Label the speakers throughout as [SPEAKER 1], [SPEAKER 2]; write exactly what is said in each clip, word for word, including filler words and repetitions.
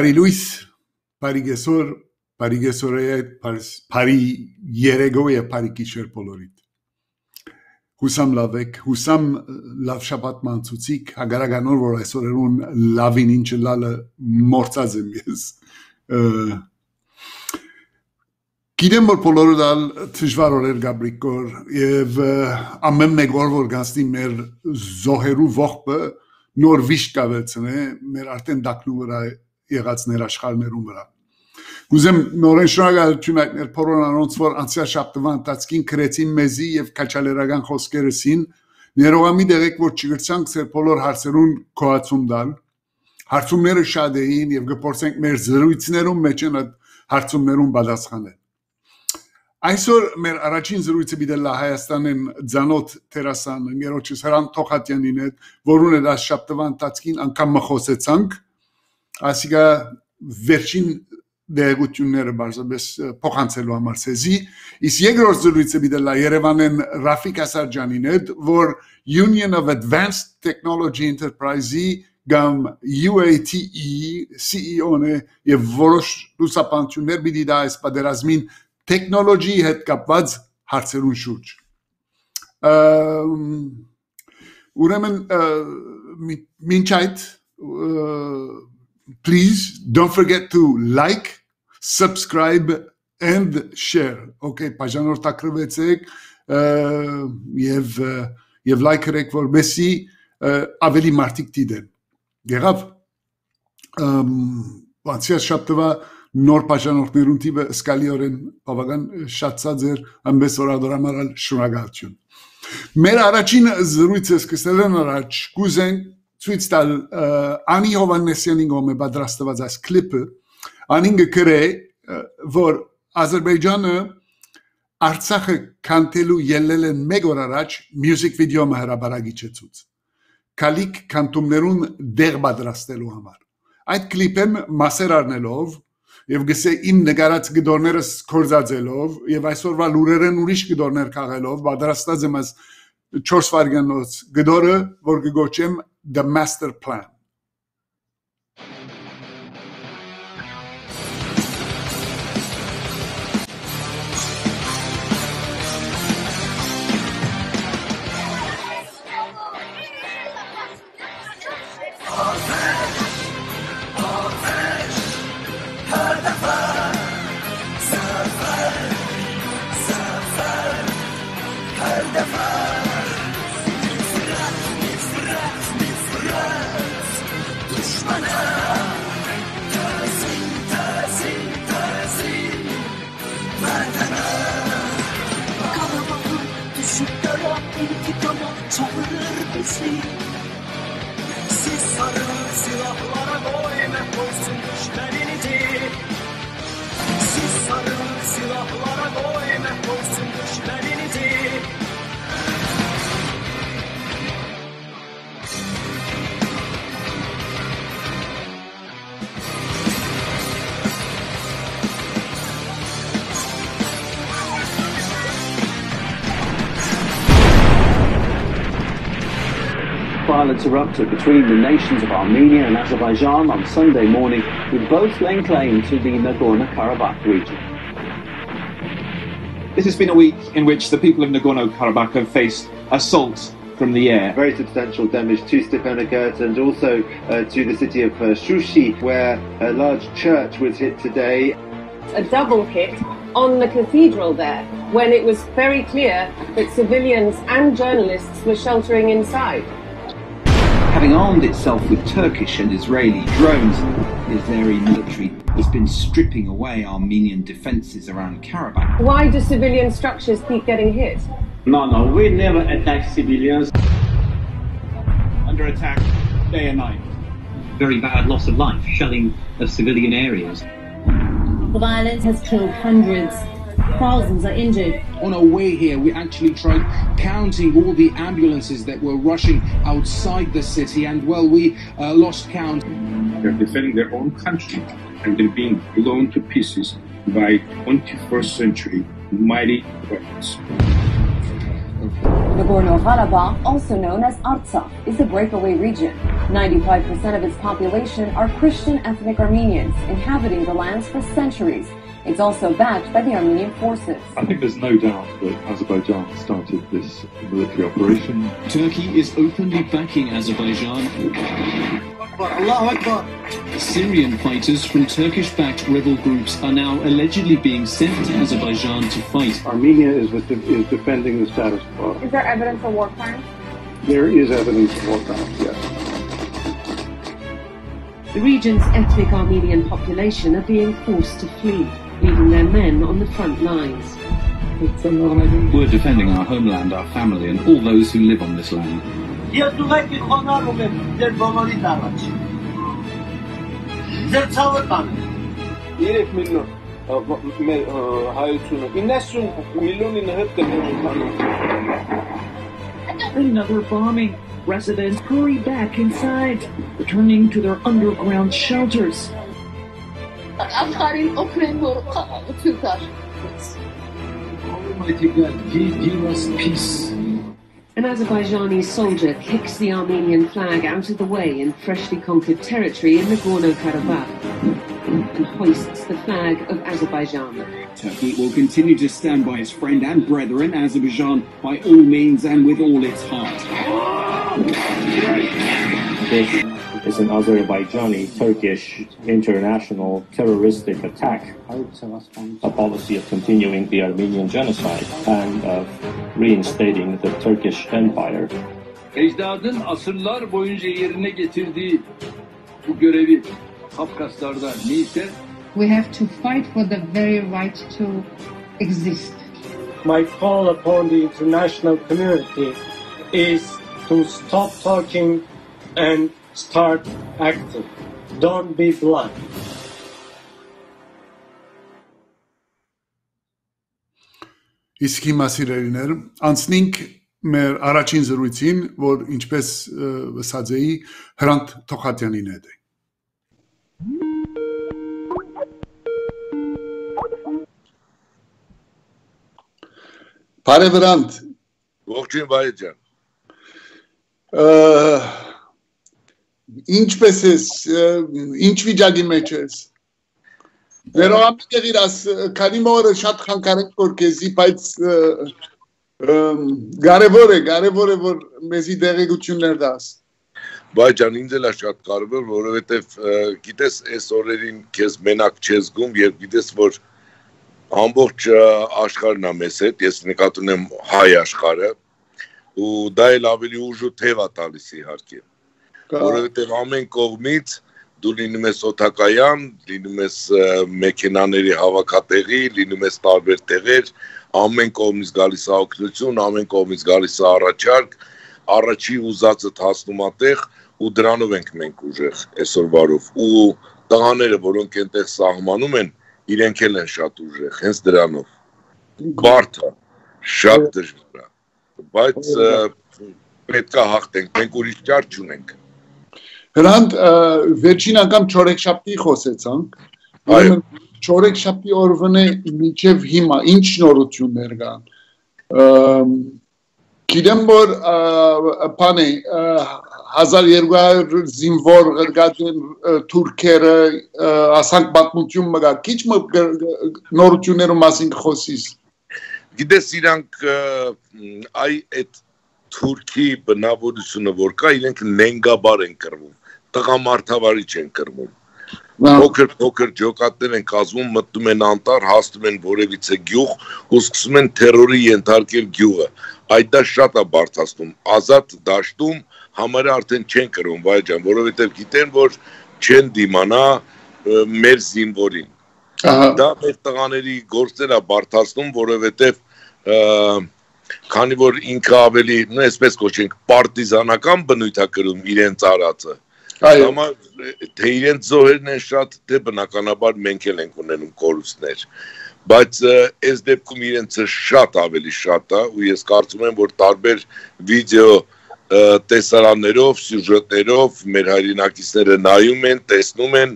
[SPEAKER 1] Բարի լույս, բարի գեսոր, բարի գեսորե, բարի երեգո եւ բարի գիշեր բոլորիդ։ Հուսամ լավ եք, հուսամ լավ շաբաթ մանցուցիկ, հագարականոր որ այսօրերուն լավին ինչը լալը մորցած եմ ես։ Գիտեմ որ բոլորը դալ դժվար օրեր գաբրիկոր եւ ամեն մեկ օր որ գանցնի մեր զոհերու ողբը նոր վիշտ կավելցնե մեր արդեն դակնու վրա եղած ներաշխարներում վրա։ Գուզեմ նորեն շնորհակալություն այտներ փորոնանոնց որ անցյալ շաբթվա ընթացքին քրեցին մեզի եւ քաչալերական խոսքերսին ներողամի դեղեք որ չգրցանք ծեր բոլոր հարցերուն կոացում դալ հարցումները շատ էին եւ գործենք մեր զրույցներում մեջ են հարցումներուն պատասխանել Այսօր մեր առաջին զրույցը բիդել Հայաստանեն ձանոթ տերասան Գերոջս Հրան Թոխատյանին հետ, որուն էլ այս շաբթվա ընթացքին անգամ մխոսեցանք, ասիկա վերջին դեղությունները բարձրապես փոխանցելու համար ցեզի, իսկ երկրորդ զրույցը բիդել Երևանեն Ռաֆիկ Ասարջանին հետ, որ Union of Advanced Technology Enterprise-ի կամ U A T E C E O-ն է եւ որոշ լուսապանություններ բիդի դա այս պատերազմին Technology հետ կապված հարցերուն շուրջ։ Ուրեմն մինչ այդ please don't forget to like, subscribe and share. Okay, բաժանորդակրվեցեք եւ եւ like երեք որբեսի ավելի մարդիկ դիտեն։ Եղավ անցյալ շաբթվա նոր բաժանորդներուն տիպը սկալիորեն բավական շատացած էր ամբես օրադորամարալ շնորհակալություն։ Մեր առաջին զրույցը սկսելն առաջ կուզենք ցույց տալ Անի Հովանեսյանի գոմե պատրաստված այս կլիպը Անին գրե որ Ադրբեջանը Արցախը կանտելու ելել են մեկ օր առաջ մյուզիկ վիդեո հրաբարագիչեցուց Կալիկ կանտումներուն դեղ պատրաստելու համար Այդ կլիպեն մասեր առնելով Եվ գսե իմ նկարած գդորներս կորզածելով եւ այսօրվա լուրերեն ուրիշ գդորներ քաղելով պատրաստած եմ այս չորս վարգանոց գդորը որ կգոչեմ the master plan
[SPEAKER 2] Siz sarı silahlara koymak koysun düşlerinizi Siz sarı silahlara koymak koysun düşlerinizi
[SPEAKER 3] Violence erupted between the nations of Armenia and Azerbaijan on Sunday morning, with both laying claim to the Nagorno-Karabakh region.
[SPEAKER 4] This has been a week in which the people of Nagorno-Karabakh have faced assault from the air.
[SPEAKER 5] Very substantial damage to Stepanakert and also uh, to the city of uh, Shushi, where a large church was hit today.
[SPEAKER 6] A double hit on the cathedral there, when it was very clear that civilians and journalists were sheltering inside.
[SPEAKER 7] Having armed itself with Turkish and Israeli drones, the Azeri military has been stripping away Armenian defences around Karabakh.
[SPEAKER 6] Why do civilian structures keep getting hit?
[SPEAKER 8] No, no, we never attack civilians.
[SPEAKER 4] Under attack day and night.
[SPEAKER 9] Very bad loss of life, shelling of civilian areas.
[SPEAKER 10] The violence has killed hundreds. Thousands are injured.
[SPEAKER 11] On our way here, we actually tried counting all the ambulances that were rushing outside the city, and well, we uh, lost count.
[SPEAKER 12] They're defending their own country, and they're being blown to pieces by twenty-first century mighty weapons.
[SPEAKER 13] Nagorno-Karabakh, also known as Artsakh, is a breakaway region.
[SPEAKER 6] ninety-five percent of its population are Christian ethnic Armenians, inhabiting the lands for centuries. It's also backed by the Armenian forces.
[SPEAKER 13] I think there's no doubt that Azerbaijan started this military operation.
[SPEAKER 14] Turkey is openly backing Azerbaijan.
[SPEAKER 2] Allah Akbar.
[SPEAKER 14] Syrian fighters from Turkish-backed rebel groups are now allegedly being sent to Azerbaijan to fight.
[SPEAKER 15] Armenia is, with the, is defending the status quo.
[SPEAKER 6] Is there evidence of war crimes?
[SPEAKER 15] There is evidence of war crimes, yes.
[SPEAKER 6] The region's ethnic Armenian population are being forced to flee, leaving their men on the front lines.
[SPEAKER 14] We're defending our homeland, our family, and all those who live on this land.
[SPEAKER 16] Another bombing. Residents hurry back inside, returning to their underground shelters.
[SPEAKER 14] Almighty God, give, give us peace.
[SPEAKER 6] An Azerbaijani soldier kicks the Armenian flag out of the way in freshly conquered territory in Nagorno-Karabakh and hoists the flag of Azerbaijan.
[SPEAKER 7] Turkey will continue to stand by its friend and brethren, Azerbaijan, by all means and with all its heart.
[SPEAKER 17] This is an Azerbaijani-Turkish international terroristic attack, a policy of continuing the Armenian genocide and of reinstating the Turkish Empire.
[SPEAKER 18] Ecdadın asırlar boyunca yerine getirdiği bu görevi Kafkaslar'da neyse.
[SPEAKER 19] We have to fight for the very right to exist.
[SPEAKER 20] My call upon the international community is to stop talking and start acting. Don't be blind.
[SPEAKER 1] Իսկ հիմա սիրելիներ, անցնենք մեր առաջին զրույցին, որ ինչպես ասած էի, Հրանտ Թոխատյանին հետ է։ Բարև Հրանտ։
[SPEAKER 21] Ողջույն Վահե ջան։
[SPEAKER 1] Ինչպես ես, ինչ վիճակի մեջ ես։ Վերոհամին եղիր, քանի մորը շատ խանգարենք որ քեզի, բայց կարևոր է, կարևոր է որ մեզի դեղեցություններ դաս։
[SPEAKER 21] Վայ ջան, ինձ էլ է շատ կարևոր, որովհետև գիտես այս օրերին քեզ մենակ չես զգում, եւ գիտես որ ամբողջ աշխարհն է մեզ հետ, ես նկատում եմ հայ աշխարհը, ու դա էլ ավելի ուժ ու թև է տալիս իհարկե, որովհետև ամեն կողմից դու լինում ես օդակայան, լինում ես մեքենաների հավաքատեղի, լինում ես տարբեր տեղեր, ամեն կողմից գալիս է օգնություն, ամեն կողմից գալիս է առաջարկ, առաջի ուզածը հասնում է տեղ ու դրանով ենք մենք ուժեղ այսօրվարով, ու տղաները, որոնք այնտեղ սահմանում են, իրենք էլ են շատ ուժեղ, հենց դրանով, բարդ է, շատ դժվար է, բայց պետք է հաղթենք, մենք ուրիշ ճար չունենք։
[SPEAKER 1] Հրանտ, վերջին անգամ չորեքշաբթի խոսեցանք, չորեքշաբթի օրվանե մինչև հիմա, ինչ նորություններ կան, գիտեմ որ բան է, հազար երկու հարյուր զինվոր գրգած են թուրքերը, ասանք պատմություն մգա, քիչ նորություններու մասին խոսիս։
[SPEAKER 21] Գիտես իրանք այ այդ թուրքի բնավորությունը որ կա, իրենք նենգաբար են կրվում, տղամարդավարի չեն կրվում, փոքր փոքր ջոկատներ են կազմում, մտնում են անտառ, հասնում են որևիցե գյուղ ու սկսում են թերորի ենթարկել գյուղը, այդ դա շատ է բարդացնում, ազատ դաշտում համարը արդեն չեն կրվում, վայ ջան, որովհետև գիտեն որ չեն դիմանա մեր զինվորին, դա մեր տղաների գործերը բարդացնում, որովհետև քանի որ ինքը ավելի, նո այսպես կոչենք, պարտիզանական բնույթ է կրում իրենց արածը, թե իրենց զոհերն են շատ, թե բնականաբար մենք էլ ենք ունենում կորուստներ, բայց այս դեպքում իրենցը շատ ավելի շատ է, ու ես կարծում եմ, որ տարբեր վիդեո տեսարաններով, սյուժետներով մեր հայրենակիցները նայում են, տեսնում են,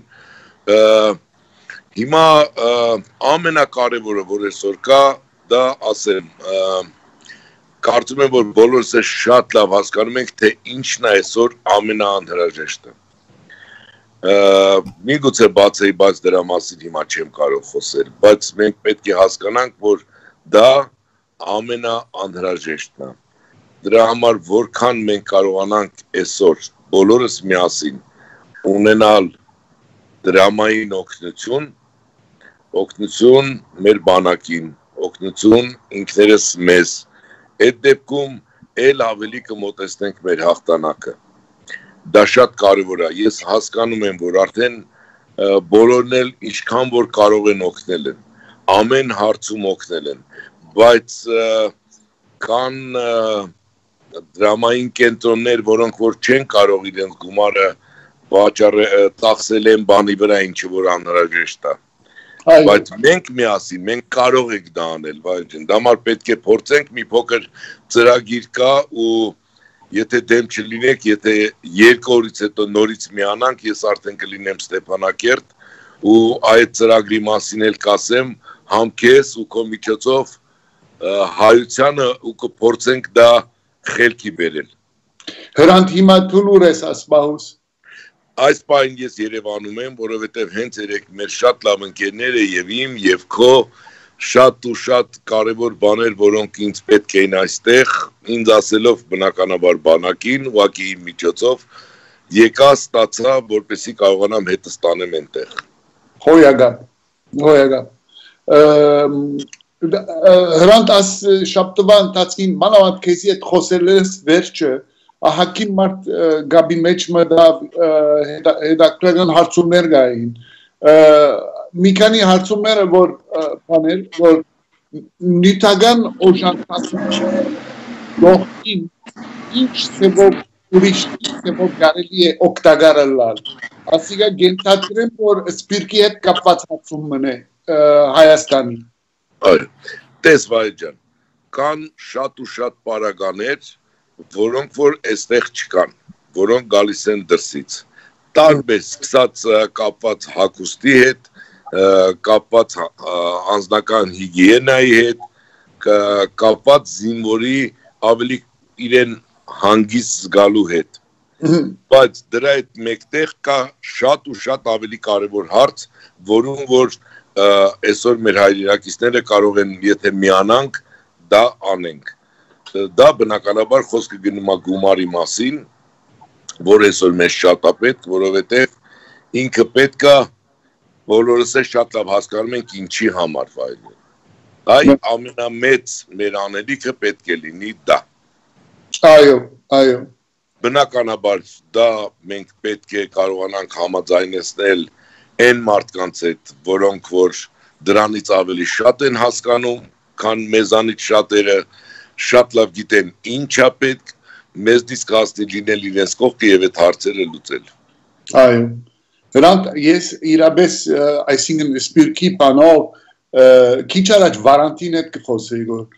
[SPEAKER 21] հիմա ամենակարևորը, որ այսօր կա, դա ասեմ, կարծում եմ, որ բոլորս է շատ լավ հասկանում ենք, թե ինչն է այսօր ամենաանհրաժեշտը։ Միգուցե բացեի, բայց դրա մասին հիմա չեմ կարող խոսել, բայց մենք պետք է հասկանանք, որ դա ամենաանհրաժեշտն է։ Դրա համար որքան մենք կարողանանք այսօր բոլորս միասին ունենալ դրամային օգնություն, օգնություն մեր բանակին, օգնություն ինքներս մեզ, այդ դեպքում էլ ավելի կմոտեցնենք մեր հաղթանակը։ Դա շատ կարևոր է։ Ես հասկանում եմ, որ արդեն բոլորն էլ ինչքան որ կարող են օգնել են, ամեն հարցում օգնել են, բայց կան դրամային կենտրոններ, որոնք որ չեն կարող իրենց գումարը ծախսել են բանի վրա, ինչը որ անհրաժեշտ է։ Բայց մենք միասին, մենք կարող ենք դա անել, դա համար պետք է փորձենք, մի փոքր ծրագիր կա ու եթե դեմ չլինեք, եթե երկու օրից հետո նորից միանանք, ես արդեն կլինեմ Ստեփանակերտ ու այդ ծրագրի մասին էլ կասեմ, համ քեզ ու քո միջոցով հայությանը ու կփորձենք դա խելքի բերել։
[SPEAKER 1] Հրանտ հիմա թուլուր ես ասպահուս։
[SPEAKER 21] Այս պահին ես Երևանում եմ, որովհետև հենց երեք մեր շատ լավ ընկերներ է եւ իմ եւ քո շատ ու շատ կարևոր բաներ, որոնք ինձ պետք էին այստեղ, ինձ ասելով բնականաբար բանակին, ուղղակի իմ միջոցով եկա, ստացա, որպեսզի կարողանամ հետս տանեմ այնտեղ։
[SPEAKER 1] Հոյագա, հոյագա։ Հրանտ աս շաբթվա ընթացքին մանավանդ քեզի հետ խոսել ես վերջը, ահագին մարդ գաբի մեջ մտավ հետաքրքրական հարցումներ կային։ Մի քանի հարցումները, որ բաներ, որ նյութական օժանդակություն ողքին ինչ ծևով ուրիշ ծևով կարելի է օգտագործել։ Ասիկա գենթադրեմ, որ սպիրկի հետ կապված հարցում մնե Հայաստանի։
[SPEAKER 21] Այո, տես Վահե ջան, կան շատ ու շատ պարագաներ, որոնք որ այստեղ չկան, որոնք գալիս են դրսից։ Տարբեր սկսած կապված հագուստի հետ, կապված անձնական հիգիենայի հետ, կապված զինվորի ավելի իրեն հանգիստ զգալու հետ։ Բայց դրա հետ մեկտեղ կա շատ ու շատ ավելի կարևոր հարց, որում որ այսօր մեր հայրենակիցները կարող են, եթե միանանք, դա անենք։ Դա բնականաբար խոսքը գնում է գումարի մասին, որ այսօր մեզ շատ է պետք, որովհետև ինքը պետք է բոլորս է շատ լավ հասկանում ենք ինչի համար վայրը։ Այ ամենամեծ մեր անելիքը պետք է լինի դա։
[SPEAKER 1] Այո, այո։
[SPEAKER 21] Բնականաբար դա մենք պետք է կարողանանք համաձայնեցնել այն մարդկանց հետ, որոնք որ դրանից ավելի շատ են հասկանում, քան մեզանից շատերը շատ լավ գիտեն ինչա պետք, մեզնից կհասնի լինել իրենց կողքը եւ այդ հարցերը լուծել։
[SPEAKER 1] Այո։ Հրանտ ես իրապես այսինքն սպիրկի բանով քիչ առաջ Վարանտին հետ կխոսեի, որ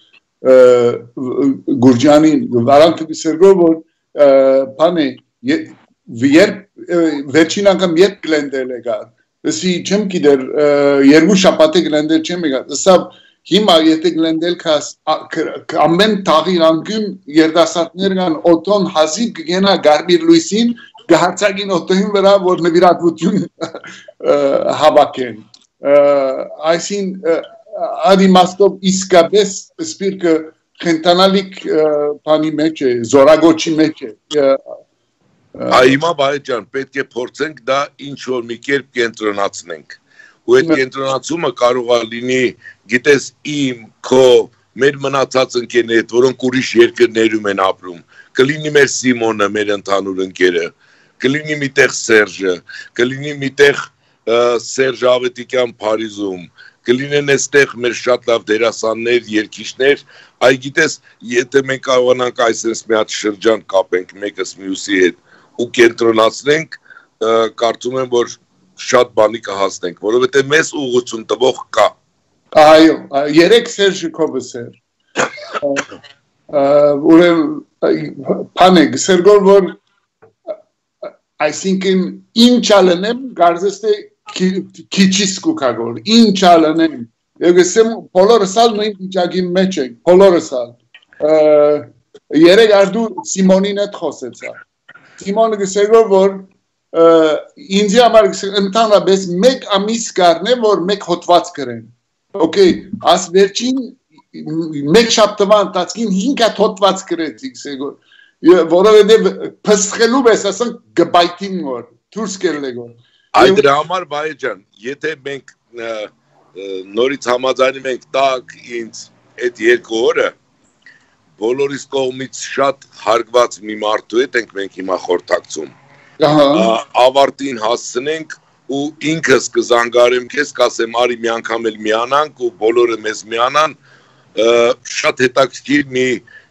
[SPEAKER 1] Գուրջանին Վարանտը գսերգո որ բանը երբ վերջին անգամ երբ գլենդել եկա, ասի չեմ գիտեր երկու շաբաթ գլենդել չեմ եկա, սա հիմա եթե գլենդել կաս ամեն տաղի անգուն երդասարտներ կան օտոն հազիվ կգենա Գարբիր Լուիսին գահարցագին օտոյին վրա որ նվիրատվություն հավաքեն այսին ադի մաստով իսկապես սպիրկը խենտանալիք բանի մեջ է զորագոչի մեջ է
[SPEAKER 21] Այմա Վահե ջան պետք է փորձենք դա ինչ որ մի կերպ կենտրոնացնենք ու այդ կենտրոնացումը կարող է լինի գիտես իմ քո մեր մնացած ընկերներդ որոնք ուրիշ երկրներում են ապրում կլինի մեր Սիմոնը մեր ընդհանուր ընկերը կլինի միտեղ Սերժը կլինի միտեղ Սերժ Ավետիկյան Փարիզում կլինեն այստեղ մեր շատ լավ դերասաններ երգիչներ այ գիտես եթե մենք կարողանանք այսպես մի հատ շրջան կապենք մեկս մյուսի հետ ու կենտրոնացնենք կարծում եմ որ շատ բանի կհասնենք որովհետև մեզ ուղղություն տվող կա
[SPEAKER 1] այո երեք Սերժը կոբսեր ուրեմն փանեկ Սերգոր որ այսինքն ինչ ալնեմ գարզեստե քիչիս կուկագոր ինչ ալնեմ ես եմ բոլորս ալ նույն վիճակի մեջ ենք բոլորս ալ երեք արդու Սիմոնին հետ խոսեցա։ Սիմոնը գսեգոր, որ ինձի համար ընդհանրապես մեկ ամիս կարն է, որ մեկ հոտված կրեն։ Okay, as վերջին մեկ շաբթվա ընթացքին հինգ հատ հոտված կրեցիք սեգոր, որովհետև փսխելու ես ասենք գբայթին որ դուրս կելեգոր։
[SPEAKER 21] Այդ դրա համար բայ ջան, եթե մենք նորից համաձայնում ենք տակ ինձ այդ երկու օրը բոլորիս կողմից շատ հարգված մի մարդու հետ ենք մենք հիմա խորհրդակցում։ Ավարտին հասցնենք ու ինքս կզանգարեմ քեզ, կասեմ արի մի անգամ էլ միանանք ու բոլորը մեզ միանան, շատ հետաքրքիր մի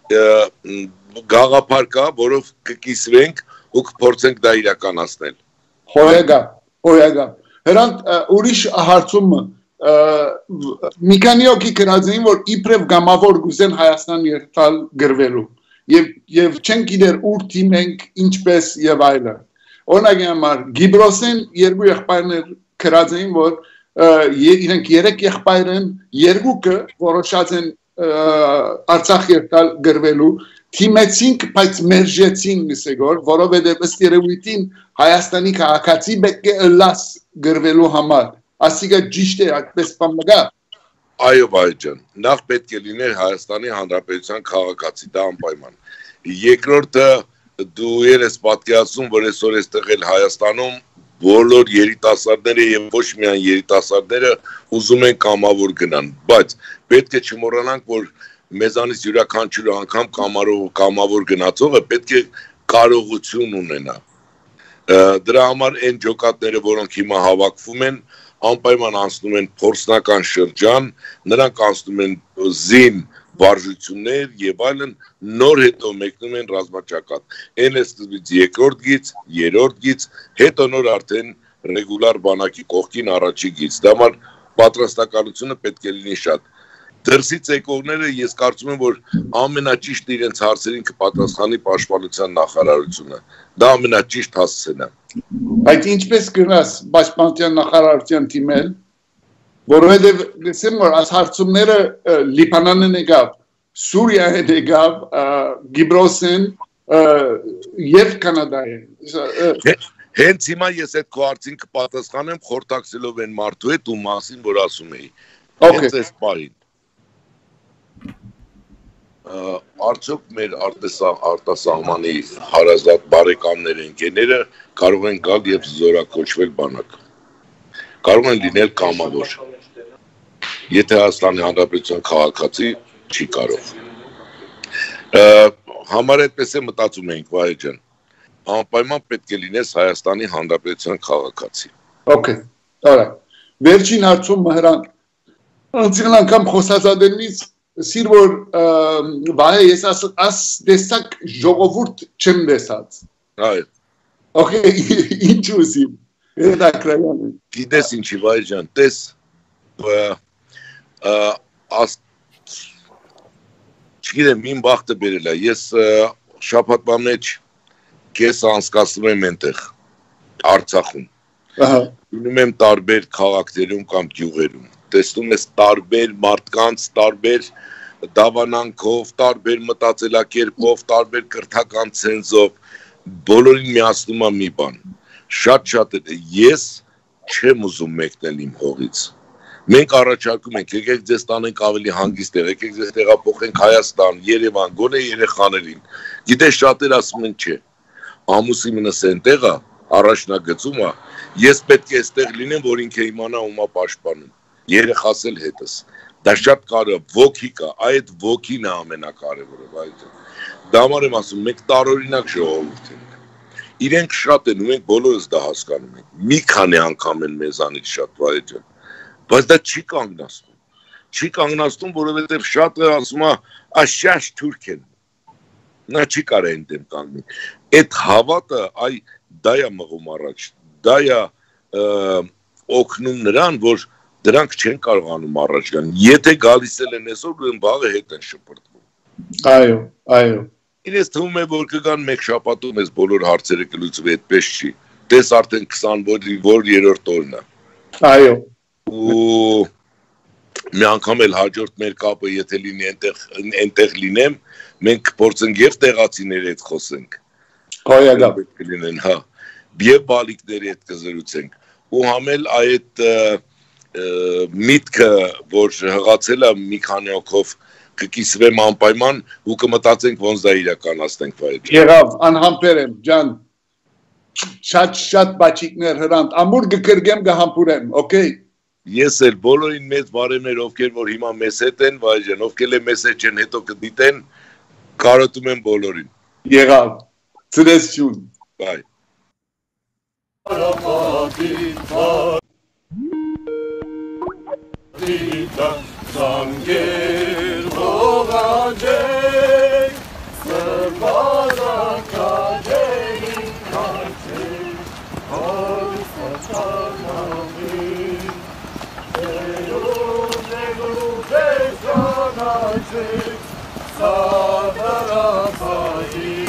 [SPEAKER 21] գաղափար կա, որով կկիսվենք ու կփորձենք դա իրականացնել։
[SPEAKER 1] Հոյագա, հոյագա։ Հրանտ ուրիշ հարցումը մի քանի օքի գրածին, որ իբրև գամավոր գուզեն Հայաստան երթալ գրվելու եւ չեն գիտեր ուր թիմենք, ինչպես եւ այլն։ Օրինակ համար Գիբրոսեն երկու եղբայրներ գրած էին, որ իրենք երեք եղբայր են, երկուքը որոշած են Արցախ երթալ գրվելու, թիմեցինք, բայց մերժեցին գսեգոր, որովհետև ըստ երևույթին Հայաստանի քաղաքացի պետք է ըլլաս գրվելու համար։ Ասիկա ճիշտ է, այդպես բան մգա։
[SPEAKER 21] Այո, բայ ջան, նախ պետք է լիներ Հայաստանի Հանրապետության քաղաքացի, դա անպայման։ Երկրորդը դու ես պատկերացնում, որ այսօր այստեղ էլ Հայաստանում բոլոր երիտասարդները եւ ոչ միայն երիտասարդները ուզում են կամավոր գնան, բայց պետք է չմոռանանք, որ մեզանից յուրաքանչյուր անգամ կամարով կամավոր գնացողը պետք է կարողություն ունենա։ Դրա համար այն ջոկատները, որոնք հիմա հավաքվում են, անպայման անցնում են փորձնական շրջան, նրանք անցնում են զին վարժություններ եւ այլն, նոր հետո մեկնում են ռազմաճակատ։ Այն է սկզբից երկրորդ գիծ, երրորդ գիծ, հետո նոր արդեն ռեգուլար բանակի կողքին առաջի գիծ։ Դա համար պատրաստականությունը պետք է լինի շատ։ Դրսից եկողները ես կարծում եմ, որ ամենաճիշտ իրենց հարցերին կպատասխանի Պաշտպանության նախարարությունը։ Դա ամենաճիշտ հասցեն է։
[SPEAKER 1] Բայց ինչպես կնաս Պաշտպանության նախարարության թիմել, որովհետև գսեմ որ այս հարցումները Լիբանանն եկավ, Սուրիան եկավ, Գիբրոսն եւ Կանադան։
[SPEAKER 21] Հենց հիմա ես այդ քո հարցին կպատասխանեմ խորհրդակցելով այն մարդու հետ ու մասին, որ ասում էի։ Հենց այս պահին։ Արդյոք մեր արտասահմանի հարազատ բարեկամներ ընկերները կարող են գալ եւ զորակոչվել բանակ։ Կարող են լինել կամավոր։ Եթե Հայաստանի Հանրապետության քաղաքացի չի կարող։ Համար այդպես է մտածում ենք, վայ ջան։ Անպայման պետք է լինես Հայաստանի Հանրապետության քաղաքացի։
[SPEAKER 1] Okay, alright։ Վերջին հարցումը հրան անցյալ անգամ խոսածադենից սիր որ վայ ես աս դեսակ ժողովուրդ չեմ դեսած։
[SPEAKER 21] Այո։
[SPEAKER 1] Okay, ինչ ուզիմ։ Դա կրայանը։
[SPEAKER 21] Գիտես ինչի վայ ջան, տես աս չգիտեմ ին բախտը բերել է, ես շաբաթվա մեջ կես անցկացնում եմ այնտեղ Արցախում։ Ունում եմ տարբեր քաղաքներում կամ գյուղերում, տեսնում ես տարբեր մարդկանց, տարբեր դավանանքով, տարբեր մտածելակերպով, տարբեր կրթական ցենզով, բոլորին միացնում է մի բան։ Շատ-շատ ես չեմ ուզում մեկնել իմ հողից։ Մենք առաջարկում ենք, եկեք ձեզ տանենք ավելի հանգիստ տեղ, եկեք ձեզ տեղափոխենք Հայաստան, Երևան, գոնե երեխաներին։ Գիտես շատեր ասում են չէ։ Ամուսինս այնտեղ է, առաջնագծում է, ես պետք է այստեղ լինեմ, որ ինքը իմանա ում է պաշտպանում։ Երեխաս էլ հետս։ Դա շատ կարևոր է, ոգի կա, այդ ոգին է ամենակարևորը, այդ։ Դա համար եմ ասում, մենք տարօրինակ ժողովուրդ ենք։ Իրենք շատ են ու մենք բոլորս դա հասկանում ենք։ Մի քանի անգամ են մեզանից շատ, վայ ջան։ Բայց դա չի կանգնացնում։ Չի կանգնացնում, որովհետև շատը ասում է, աշաշ թուրք են։ Նա չի կարող այնտեղ կանգնի։ Այդ հավատը, այ դա է մղում առաջ։ Դա է օգնում նրան, որ դրանք չեն կարողանում առաջ գան։ Եթե գալիս են այսօր, ուրեմն վաղը հետ են շփոթվում։
[SPEAKER 1] Այո, այո։
[SPEAKER 21] Ինձ թվում է, որ կգան մեկ շաբաթում այս բոլոր հարցերը կլուծվի, այդպես չի։ Տես արդեն քսան որ երրորդ օրն է։
[SPEAKER 1] Այո։
[SPEAKER 21] Ու մի անգամ էլ հաջորդ մեր կապը եթե լինի այնտեղ այնտեղ լինեմ, մենք կփորձենք եւ տեղացիների հետ խոսենք։
[SPEAKER 1] Կայագա
[SPEAKER 21] կլինեն, հա։ Եվ բալիկների հետ կզրուցենք։ Ու համել այդ միտքը, որ հղացել է մի քանի հոգով կկիսվեմ անպայման ու կմտածենք ոնց դա իրականացնենք վայր։
[SPEAKER 1] Եղավ, անհամբեր եմ, ջան։ Շատ-շատ բաճիկներ հրանտ, ամուր կկրգեմ կհամբուրեմ, օքեյ։
[SPEAKER 21] Ես էլ բոլորին մեծ բարեմներ, ովքեր որ հիմա մեզ հետ են, վայրեն, ովքեր էլ մեզ հետ չեն, հետո կդիտեն, կարոտում եմ բոլորին։
[SPEAKER 1] Եղավ, ծրեսություն։
[SPEAKER 21] Բայ։
[SPEAKER 3] Zangir ողաջեք, սրբազակաջեք, կարծեք, հարստացանավի, Տերում նեղուկ ես ճանաչեք, սավարապայի,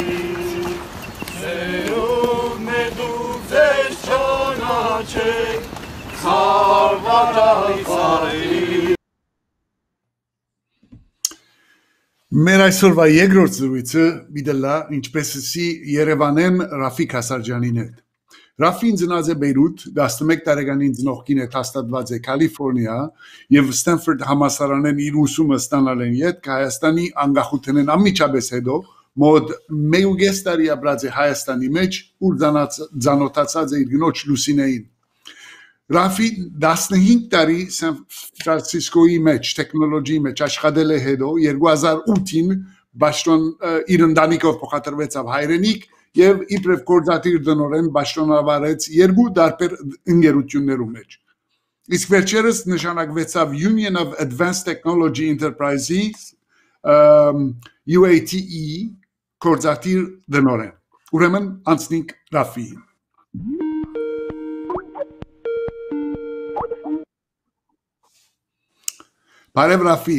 [SPEAKER 3] Տերում նեղուկ ես ճանաչեք, սավարապայի,
[SPEAKER 1] Մեր այսօրվա երկրորդ զրույցը դիտելա ինչպես էսի Երևանեն Ռաֆիկ Հասարջյանին հետ։ Ռաֆին ծնած է Բեյրութ, տասնմեկ տարեկանին ծնողքին հետ հաստատված է Կալիֆոռնիա եւ Ստենֆորդ համալսարանեն իր ուսումը ստանալ են յետ Հայաստանի անկախութենեն անմիջապես հետո մոտ մեկ տարի ապրած է Հայաստանի մեջ ու ծանոթացած է իր գնոջ Լուսինեին։ Ռաֆի տասնհինգ տարի Սան Ֆրանցիսկոյի մեջ տեխնոլոգիի մեջ աշխատել է հետո երկու հազար ութին Բաշտոն իր ընտանիքով փոխադրվեցավ հայրենիք եւ իբրև գործադիր դնորեն Բաշտոնավարեց երկու տարբեր ընկերություններում մեջ։ Իսկ վերջերս նշանակվեցավ Union of Advanced Technology Enterprises U A T E գործադիր դնորեն։ Ուրեմն անցնենք Ռաֆիին։ Բարև Ռաֆի։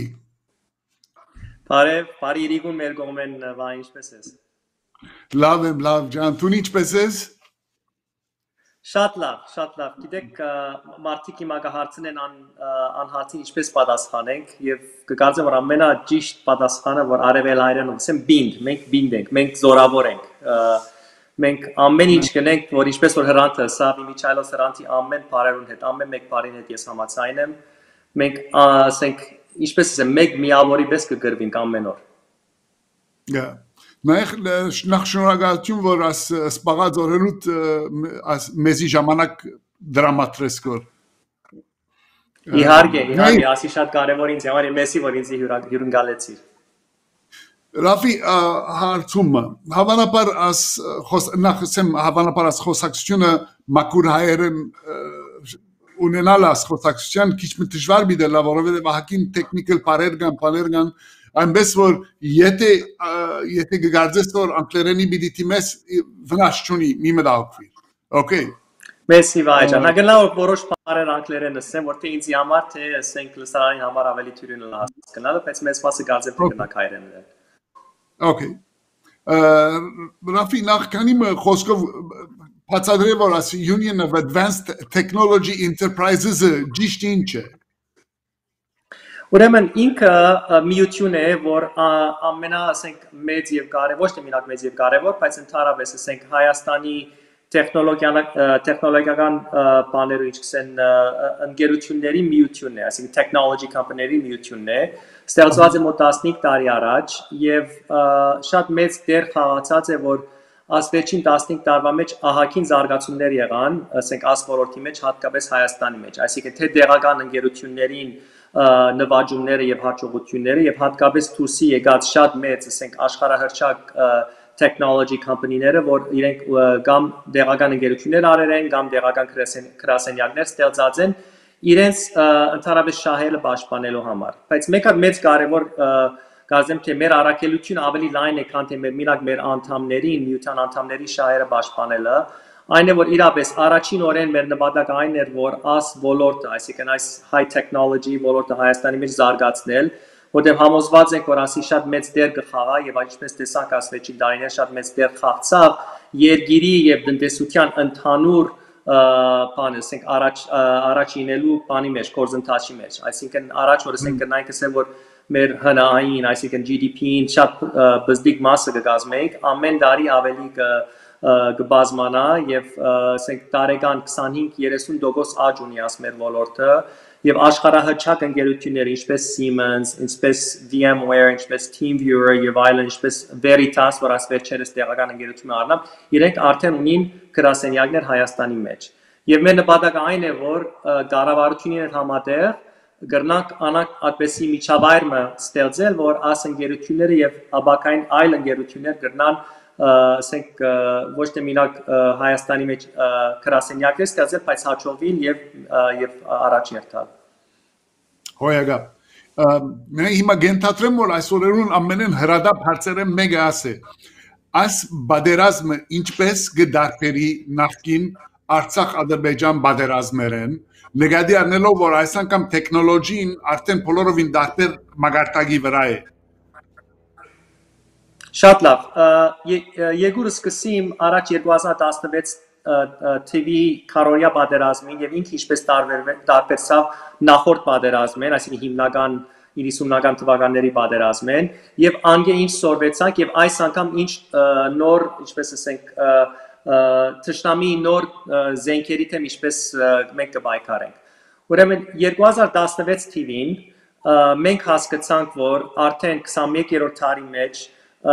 [SPEAKER 22] Բարև, բարի իրիկուն մեր կողմեն վա ինչպես ես։
[SPEAKER 1] Լավ եմ, լավ ջան, դու ինչպես ես։
[SPEAKER 22] Շատ լավ, շատ լավ։ Գիտեք, մարդիկ հիմա կհարցնեն անհարցին ինչպես պատասխանենք եւ կկարծեմ որ ամենաճիշտ պատասխանը որ արևել հայերեն ասեմ բինդ, մենք բինդ ենք, մենք զորավոր ենք։ Մենք ամեն ինչ կնենք, որ ինչպես որ հրանտը, Սավի Միչայլոս հրանտի ամեն բարերուն հետ, ամեն մեկ բարին հետ ես համաձայն եմ։ Մենք ասենք ինչպես ասեմ մեկ միավորի պես կգրվենք ամեն օր։
[SPEAKER 1] Գա։ Նախ նախ շնորհակալություն որ աս սպաղած օրերուտ մեզի ժամանակ դրամատրես կոր։
[SPEAKER 22] Իհարկե, իհարկե, ասի շատ կարևոր ինձ համար է մեսի որ ինձ հյուրընկալեցիր։
[SPEAKER 1] Ռաֆի հարցումը հավանաբար աս նախ ասեմ հավանաբար աս խոսակցությունը մակուր հայերեն ունենալ աս խոսակցության քիչ մի դժվար բիդելա որովհետև հակին տեխնիկալ բարեր կան բաներ կան այնպես որ եթե եթե գարձես որ անգլերենի բիդիտի մեզ վնաս չունի մի մտահոգվի օքեյ
[SPEAKER 22] Մեսի վայջան հագնա որ որոշ բարեր անգլերեն ասեմ որ թե ինձ համար թե ասենք լսարանի համար ավելի թյուրին հասկանալը բայց մեծ մասը գարձեմ թե գնաք հայերեն
[SPEAKER 1] օքեյ Ռաֆի նախ քանի խոսքով բացատրել որ ասի Union of Advanced Technology Enterprises-ը ճիշտ ինչ է։
[SPEAKER 22] Ուրեմն ինքը միություն է, որ ամենա ասենք մեծ եւ կարևոր, ոչ թե մենակ մեծ եւ կարևոր, բայց ընդհանրապես ասենք Հայաստանի տեխնոլոգիական բաներու ինչքան ընկերությունների միությունն է, այսինքն technology company-ների միությունն է, ստեղծված է մոտ տասնհինգ տարի առաջ եւ շատ մեծ դեր խաղացած է որ ասվերջին տասնհինգ տարվա մեջ ահագին զարգացումներ եղան, ասենք աս ոլորտի մեջ հատկապես Հայաստանի մեջ, այսինքն թե դեղական ընկերություններին նվաճումները եւ հաջողությունները եւ հատկապես դուրսի եկած շատ մեծ, ասենք աշխարհահռչակ technology company-ները, որ իրենք կամ դեղական ընկերություններ արել են, կամ դեղական գրասենյակներ ստեղծած են, իրենց ընդհանրապես շահերը պաշտպանելու համար։ Բայց մեկը մեծ կարևոր Կարծեմ թե մեր առաքելությունը ավելի լայն է, քան թե մեր մենակ մեր անդամներին, միության անդամների շահերը պաշտպանելը, այն է որ իրապես առաջին օրեն մեր նպատակը այն էր, որ աս ոլորտը, այսինքն այս high technology ոլորտը Հայաստանի մեջ զարգացնել, որտեղ համոզված ենք, որ ասի շատ մեծ դեր կխաղա եւ ինչպես տեսանք ասվեջի դարիներ շատ մեծ դեր խաղացավ երկիրի եւ տնտեսության ընդհանուր բանը, ասենք առաջ առաջինելու բանի մեջ, գործընթացի մեջ, այսինքն առաջ որ ասենք գնանք ասել որ մեր հնային, այսինքն G D P-ին շատ բզդիկ մասը կգազմենք, ամեն տարի ավելի կբազմանա եւ ասենք տարեկան twenty-five thirty տոկոս աճ ունի աս մեր ոլորտը եւ աշխարհահռչակ ընկերությունները ինչպես Siemens, ինչպես VMware, ինչպես TeamViewer եւ այլն, ինչպես Veritas, որ ասվերջերս տեղական ընկերություն առնամ, իրենք արդեն ունին գրասենյակներ Հայաստանի մեջ։ Եվ մեր նպատակը այն է, որ կառավարությունների համատեղ գրնանք անակ այդպեսի միջավայրը ստեղծել, որ աս ընկերությունները եւ ապակային այլ ընկերություններ գրնան ասենք ոչ թե մենակ Հայաստանի մեջ գրասենյակներ ստեղծել, բայց հաջողվին եւ եւ առաջ երթալ։
[SPEAKER 1] Հոյագա մենք հիմա գենթատրեմ որ այսօրերուն ամենեն հրադապ հարցերը մեկը ասե այս բادرազմը ինչպես գդարբերի նախքին Արցախ-Ադրբեջան բادرազմերեն նկատի առնելով որ այս անգամ տեխնոլոգիան արդեն բոլորովին դարբեր մագարտակի վրա է։
[SPEAKER 22] Շատ լավ, եկուրը սկսեմ առաջ twenty sixteen T V քարորիա պատերազմին եւ ինքը ինչպես տարբերցավ նախորդ պատերազմին, այսինքն հիմնական ninety-ական թվականների պատերազմին եւ անգե ինչ սորվեցանք եւ այս անգամ ինչ նոր, ինչպես ասենք, թշնամի նոր զենքերի թեմ ինչպես մենք կբայքարենք։ Ուրեմն twenty sixteen T V-ին մենք հասկացանք, որ արդեն twenty-first դարի մեջ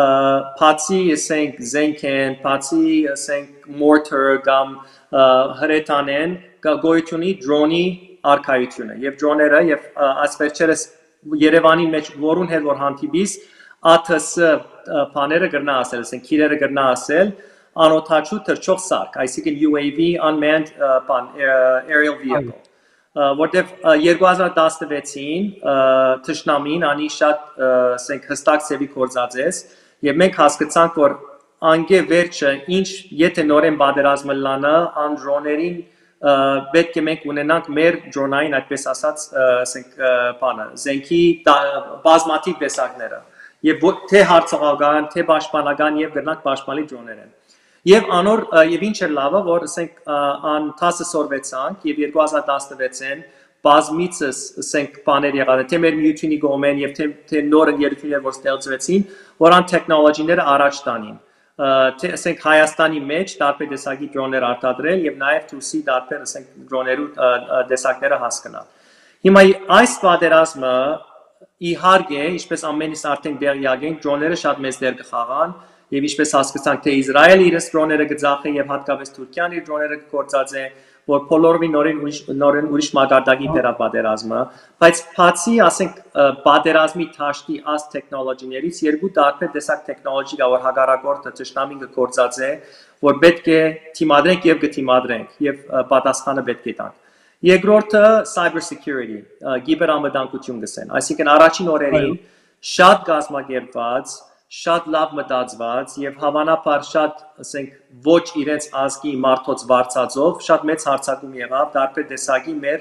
[SPEAKER 22] բացի ասենք զենքեն, բացի ասենք mortar կամ հրետանեն գոյությունի դրոնի արքայությունը եւ դրոները եւ ասվերջերս Երևանի մեջ որուն հետ որ հանդիպիս A T S բաները գրնա ասել, ասենք քիրերը գրնա ասել անօթաչու թռչող սարք, այսինքն U A V unmanned բան aerial vehicle, որտեվ twenty sixteen-ին թշնամին անի շատ ասենք հստակ ծևի կորցածես եւ մենք հասկացանք որ անգե վերջը ինչ եթե նորեն պատերազմը լանա ան դրոներին պետք է մենք ունենանք մեր դրոնային այդպես ասած ասենք բանը զենքի բազմաթիվ տեսակները եւ թե հարցողական թե պաշտպանական եւ գրնակ պաշտպանի դրոներ են եւ անոր եւ ինչ է լավը որ ասենք ան տասը սորվեցանք եւ twenty sixteen-ին բազմիցս ասենք բաներ եղան թե մեր միությունի գոմեն եւ թե թե նոր ընկերություններ որ ստեղծվեցին որ ան տեխնոլոգիները առաջ տանին թե ասենք Հայաստանի մեջ տարբեր տեսակի դրոններ արտադրել եւ նաեւ թուսի տարբեր ասենք դրոներու տեսակները հասկանալ։ Հիմա այս պատերազմը իհարկե ինչպես ամենից արդեն դերյակ են դրոները շատ մեծ դեր կխաղան եւ ինչպես հասկացանք թե Իսրայելը իր դրոները գծախի եւ հատկապես Թուրքիան իր դրոները կորցածե որ բոլորովին նորեն ուրիշ նորեն ուրիշ մակարդակի վերապատերազմը, բայց բացի ասենք պատերազմի թաշտի աս տեխնոլոգիներից երկու տարբեր տեսակ տեխնոլոգի կա որ հագարակորդը ճշտամին կորցած է, որ պետք է թիմադրենք եւ կթիմադրենք եւ պատասխանը պետք է տանք։ Երկրորդը cyber security, գիբերամտանկություն գսեն, այսինքն առաջին օրերին շատ կազմակերպված շատ լավ մտածված եւ հավանաբար շատ ասենք ոչ իրենց ազգի մարդոց վարծածով շատ մեծ հարցակում եղավ տարբեր տեսակի մեր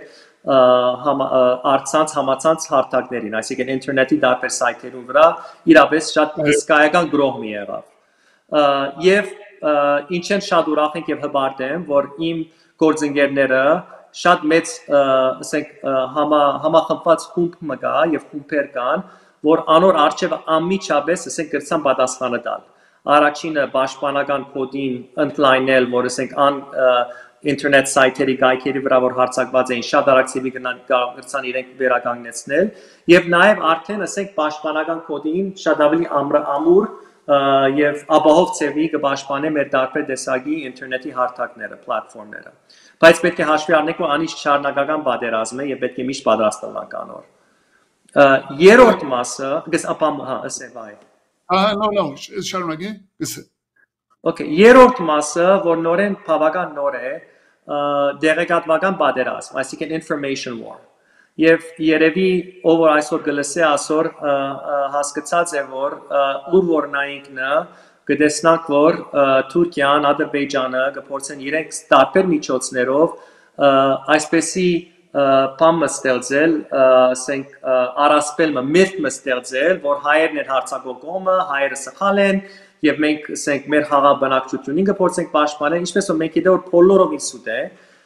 [SPEAKER 22] արցանց համացանց հարթակներին, այսինքն ինտերնետի տարբեր սայթերում վրա իրապես շատ հսկայական գրոհ մի եղավ եւ ինչ են շատ ուրախ ենք եւ հպարտ եմ որ իմ գործընկերները շատ մեծ ասենք համախմբված խումբ մգա եւ խումբեր կան որ անոր արժեվ ամիջապես ասենք գրցան պատասխանը տալ։ Առաջինը պաշտպանական կոդին ընդլայնել, որ ասենք ան ինտերնետ սայթերի գայքերի վրա որ հարցակված էին շատ արագ գրցան իրենք վերականգնեցնել եւ նաեւ արդեն ասենք պաշտպանական կոդին շատ ավելի ամուր եւ ապահով ծևի կպաշտպանե մեր տարբեր տեսակի ինտերնետի հարթակները, պլատֆորմները։ Բայց պետք է հաշվի առնենք որ անիշ շարունակական պատերազմ է եւ պետք է միշտ պատրաստվենք անոր։ Երրորդ մասը, գս ապամ հա, ասե վայ։
[SPEAKER 1] Ահա, no, no, շարունակի, գսե։ Okay,
[SPEAKER 22] երրորդ մասը, որ նորեն բավական նոր է, դեղեկատվական պատերազմ, այսինքն information war։ Եվ երևի ով որ այսօր գլսե այսօր հասկացած է որ ուր որ նայինքնը կտեսնանք որ Թուրքիան, Ադրբեջանը կփորձեն իրենք տարբեր միջոցներով այսպեսի բան մստեղծել, ասենք առասպել միթ մստեղծել, որ հայերն են հարցակողմը, հայերը սխալ են եւ մենք ասենք մեր խաղաղ բնակչությունին կփորձենք պաշտպանել, ինչպես որ մենք գիտենք որ բոլորովին սուտ է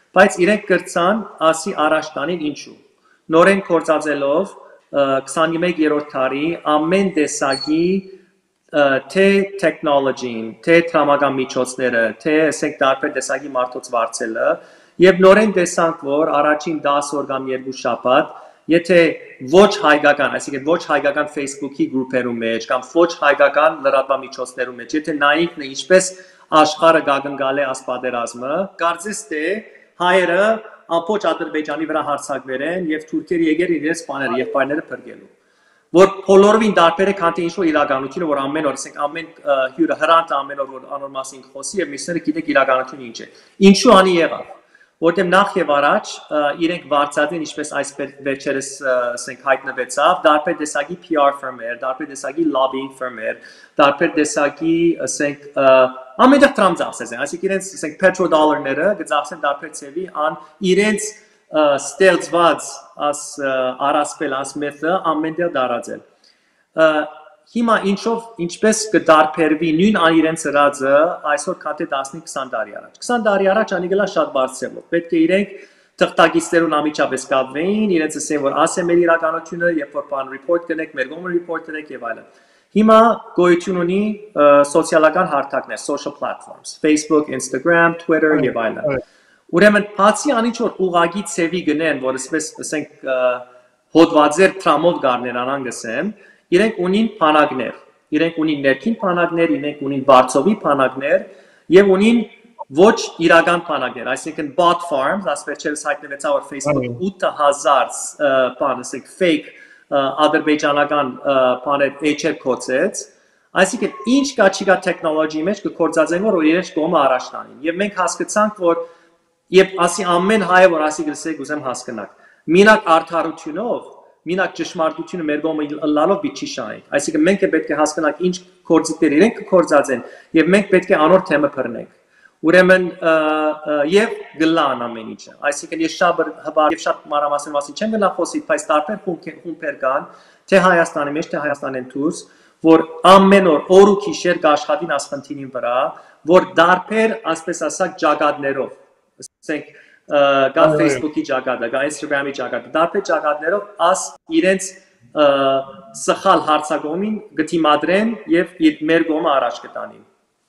[SPEAKER 22] բայց իրենք կրծան ասի առաջ տանին ինչու։ Նորեն կործածելով քսաներորդ դարի ամեն տեսակի թե տեխնոլոգին, թե տրամական միջոցները, թե ասենք տարբեր տեսակի մարդոց վարձելը եւ նորեն տեսանք, որ առաջին դասը օր կամ երկու շաբաթ, եթե ոչ հայկական, այսինքն ոչ հայկական Facebook-ի գրուպերում մեջ կամ ոչ հայկական լրատվամիջոցներում մեջ, եթե նայինք ինչպես աշխարհը գագնգալ է աս պատերազմը, կարծես թե հայերը ամբողջ Ադրբեջանի վրա հարձակվել են եւ թուրքերը եկել իրենց բաները եւ բայները փրկելու։ Որ բոլորովին տարբեր է քան թե ինչ-որ իրականությունը, որ ամեն օր, ասենք ամեն հյուրը հրանտ ամեն օր որ անոր մասին խոսի եւ մյուսները գիտեք իրականությունը ինչ է։ Ինչու անի եղավ։ Որտեղ նախ եւ առաջ իրենք վարձածին ինչպես այս վերջերս ասենք հայտնվեցավ, տարբեր տեսակի P R firm-եր, տարբեր տեսակի lobbying firm-եր, տարբեր տեսակի ասենք ամենտեղ տրամ ծախսեն, այսինքն իրենց ասենք petrodollar-ները գծախսեն տարբեր ծևի ան իրենց ստեղծված as առասպել as մեթը ամենտեղ դարածել։ Հիմա ինչով ինչպես կդարբերվի նույն ան իրենց հրածը այսօր քան թե տասնինը քսան տարի առաջ։ քսան տարի առաջ անիգլա շատ բարձրացավ։ Պետք է իրենք թղթակիցներուն ամիջապես կապվեին, իրենց ասեն որ ասե մեր իրականությունը, երբ որ բան report կնեք, մեր գոմը report կնեք եւ այլն։ Հիմա գոյություն ունի սոցիալական հարթակներ, social platforms, Facebook, Instagram, Twitter եւ այլն։ Ուրեմն բացի անից որ ուղագի ծևի գնեն, որ ասես ասենք հոդվածեր տրամով գարներ անանգսեմ, իրենք ունին փանակներ, իրենք ունին ներքին փանակներ, իրենք ունին վարձովի փանակներ եւ ունին ոչ իրական փանակներ, այսինքն bot farms, ասվերջերս հայտնվեցավ որ Facebook ութ հազար բան, ասենք fake ադրբեջանական բաներ էյչեր կոծեց, այսինքն ինչ կա չկա տեխնոլոգիի մեջ կկործածեն որ իրենց կողմը առաջ տանին եւ մենք հասկացանք որ Եվ ասի ամեն հայը որ ասի գրսեք ուզեմ հասկանաք։ Մինակ արդարությունով, մինակ ճշմարտությունը մեր կողմը լալով պիտի շահենք։ Այսինքն մենք պետք է հասկանանք ինչ կորձիկներ իրենք կկործածեն եւ մենք պետք է անոր թեմը բռնենք։ Ուրեմն եւ գլան ամեն ինչը։ Այսինքն ես շատ հբար եւ շատ մանրամասն մասին չեմ գնա խոսի, բայց տարբեր խումբեր կան, թե Հայաստանի մեջ, թե Հայաստանեն դուրս, որ ամեն օր օր ու գիշեր կաշխատին ասխնդիրին վրա, որ տարբեր, ասպես ասած, ճակատներով ասենք կա Facebook-ի ճակատը, կա Instagram-ի ճակատը, տարբեր ճակատներով աս իրենց սխալ հարցակողմին գտիմադրեն եւ մեր կողմը առաջ կտանին։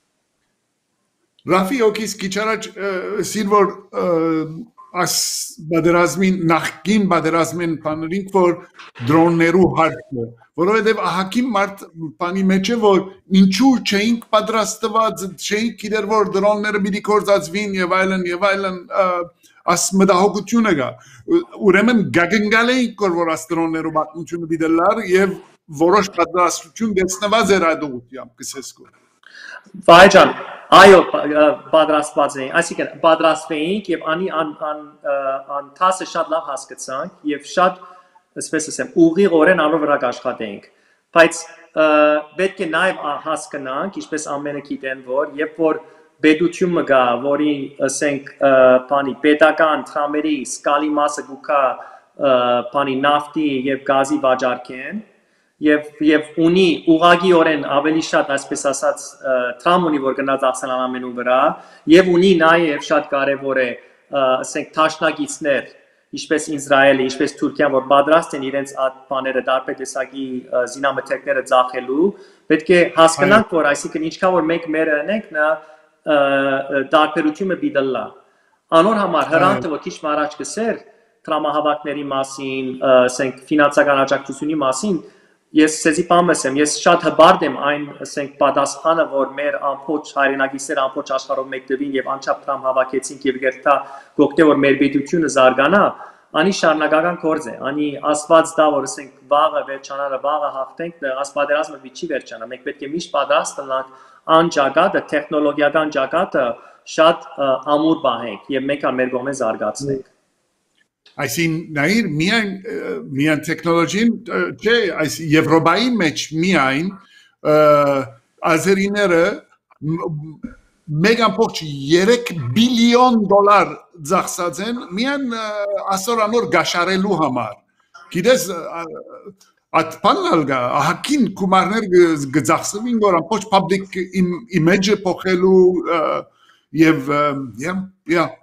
[SPEAKER 1] Ռաֆի օքիս քիչ առաջ սիրվոր աս բادرազմին նախքին բادرազմին բաներին որ դրոններու հարցը որովհետեւ ահագին մարդ բանի մեջ է որ ինչու չէինք պատրաստված չէինք գիտեր որ դրոնները պիտի կործածվին եւ այլն եւ այլն աս մտահոգությունը կա ուրեմն գագնգալ էինք որ աս դրոններու պատմությունը պիտի լար եւ որոշ պատրաստություն դեսնված էր այդ ուղղությամբ կսես կո
[SPEAKER 22] Վայջան այո պատրաստված էին այսինքն պատրաստվեինք եւ անի ան ան տասը շատ լավ հասկացանք եւ շատ ասես ասեմ ուղիղորեն անոր վրա աշխատեինք բայց պետք է նաեւ հասկանանք ինչպես ամենը գիտեն որ երբ որ պետությունը գա որի ասենք բանի պետական տրամերի սկալի մասը գուկա բանի նավթի եւ գազի վաճառքեն եւ եւ ունի ուղագիորեն ավելի շատ այսպես ասած տրամ ունի որ գնաց ախսանան ամենու վրա եւ ունի նաեւ շատ կարեւոր է ասենք տաշնակիցներ ինչպես Իսրայելը, ինչպես Թուրքիան, որ պատրաստ են իրենց այդ բաները տարբեր տեսակի զինամթերքները ծախելու, պետք է հասկանանք, որ այսինքն ինչքան որ մենք մեր ունենք, նա տարբերությունը բիդլա։ Անոր համար հրանտը որ քիչ առաջ գսեր տրամահավաքների մասին, ասենք ֆինանսական աջակցությունի մասին, ես սեզի պամեսեմ, ես շատ հբարդ եմ այն, ասենք պատասխանը, որ մեր ամբողջ հայրենագիտները ամբողջ աշխարհով մեկտվին եւ անչափ տրամ հավաքեցինք եւ գերտա գոկտե որ մեր պետությունը զարգանա, անի շարունակական գործ է, անի աստված դա որ ասենք վաղը վերջանալը վաղը հաղթենք, աս պատերազմը մի չի վերջանա, մենք պետք է միշտ պատրաստ լինենք ան ճակատը, տեխնոլոգիական ճակատը շատ ամուր բահենք եւ մենք մեր կողմեն զարգացնենք։
[SPEAKER 1] Այսին նայր միայն միայն տեխնոլոգին չէ այս Եվրոպայի մեջ միայն ազերիները մեկ ամբողջ երեք բիլիոն դոլար ծախսած են միայն ասորանոր գաշարելու համար գիտես այդ բանալ գա ահագին գումարներ գծախսվին որ ամբողջ public image փոխելու եւ yeah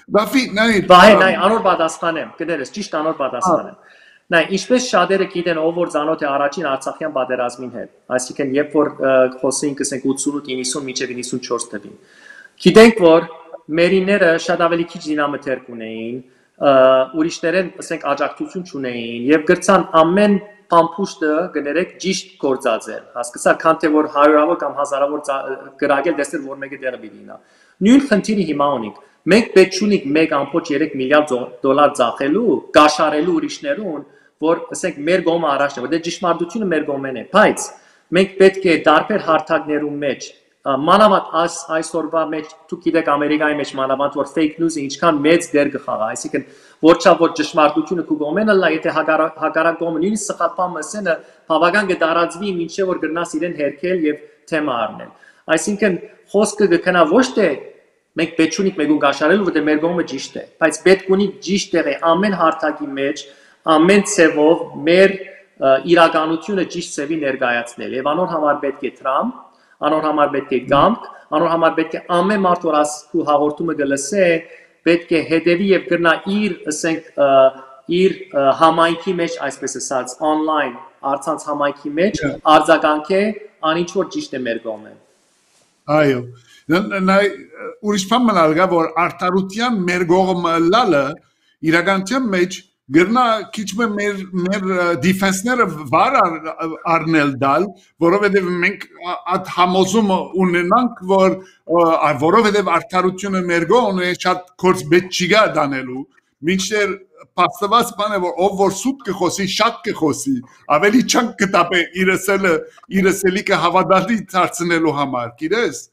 [SPEAKER 1] Բավի, նայ։
[SPEAKER 22] Բայ, նայ, անոր պատասխանեմ, կներես, ճիշտ անոր պատասխանեմ։ Նայ, ինչպես շատերը գիտեն, ով որ ծանոթ է առաջին Արցախյան պատերազմին հետ, այսինքն երբ որ խոսեինք ասենք ութսունութ իննսուն մինչև իննսունչորս թվին։ Գիտենք, որ մերիները շատ ավելի քիչ դինամետր ունեին, ուրիշներեն ասենք աջակցություն չունեին եւ գրցան ամեն պամփուշտը գներեք ճիշտ գործածել, հասկացա, քան թե որ հարյուրավոր կամ հազարավոր գրագել դեսեր որ մեկը դերը բիդինա։ Նույն խնդիրը հիմա ունենք։ Մենք պետք չունենք մեկ ամբողջ երեք միլիարդ դոլար ծախելու, կաշառելու ուրիշներուն, որ ասենք մեր գոմը առաջ է, որ դե ճշմարտությունը մեր գոմեն է, բայց մենք պետք է տարբեր հարթակներում մեջ մանավանդ այս այսօրվա մեջ դու գիտեք Ամերիկայի մեջ մանավանդ որ fake news-ը ինչքան մեծ դեր կխաղա, այսինքն որչա որ ճշմարտությունը քու գոմենը լա, եթե հակառակ գոմը նույնիսկ սխալփամ մսենը բավական կդարածվի մինչև որ գրնաս իրեն հերքել եւ թեմա առնել։ Այսինքն խոսքը կգնա ոչ թե մենք պետք չունենք մեկուն գաշարելու, որտեղ մեր գոմը ճիշտ է, բայց պետք ունի ճիշտ տեղի ամեն հարթակի մեջ, ամեն ցևով մեր իրականությունը ճիշտ ցևի ներկայացնել։ Եվ անոր համար պետք է տրամ, անոր համար պետք է գամք, անոր համար պետք է ամեն մարդ որ ասու հաղորդումը գլսե, պետք է հետևի եւ կրնա իր, ասենք, իր համայնքի մեջ, այսպես ասած, on-line արցանց համայնքի մեջ արձագանքը անինչ որ ճիշտ է մեր գոմը։
[SPEAKER 1] Այո։ Նայ ուրիշ բան մնալ գա որ արտարության մեր գողը լալը իրականության մեջ գրնա քիչ մեր մեր դիֆենսները վար առնել դալ որովհետև մենք այդ համոզումը ունենանք որ որովհետև արտարությունը մեր գողն է շատ կորց պետք չի գա դանելու մինչդեռ պաստված բան է որ ով որ սուտ կխոսի շատ կխոսի ավելի չանք կտապե իրսելը իրսելիկը հավատալի դարձնելու համար գիտես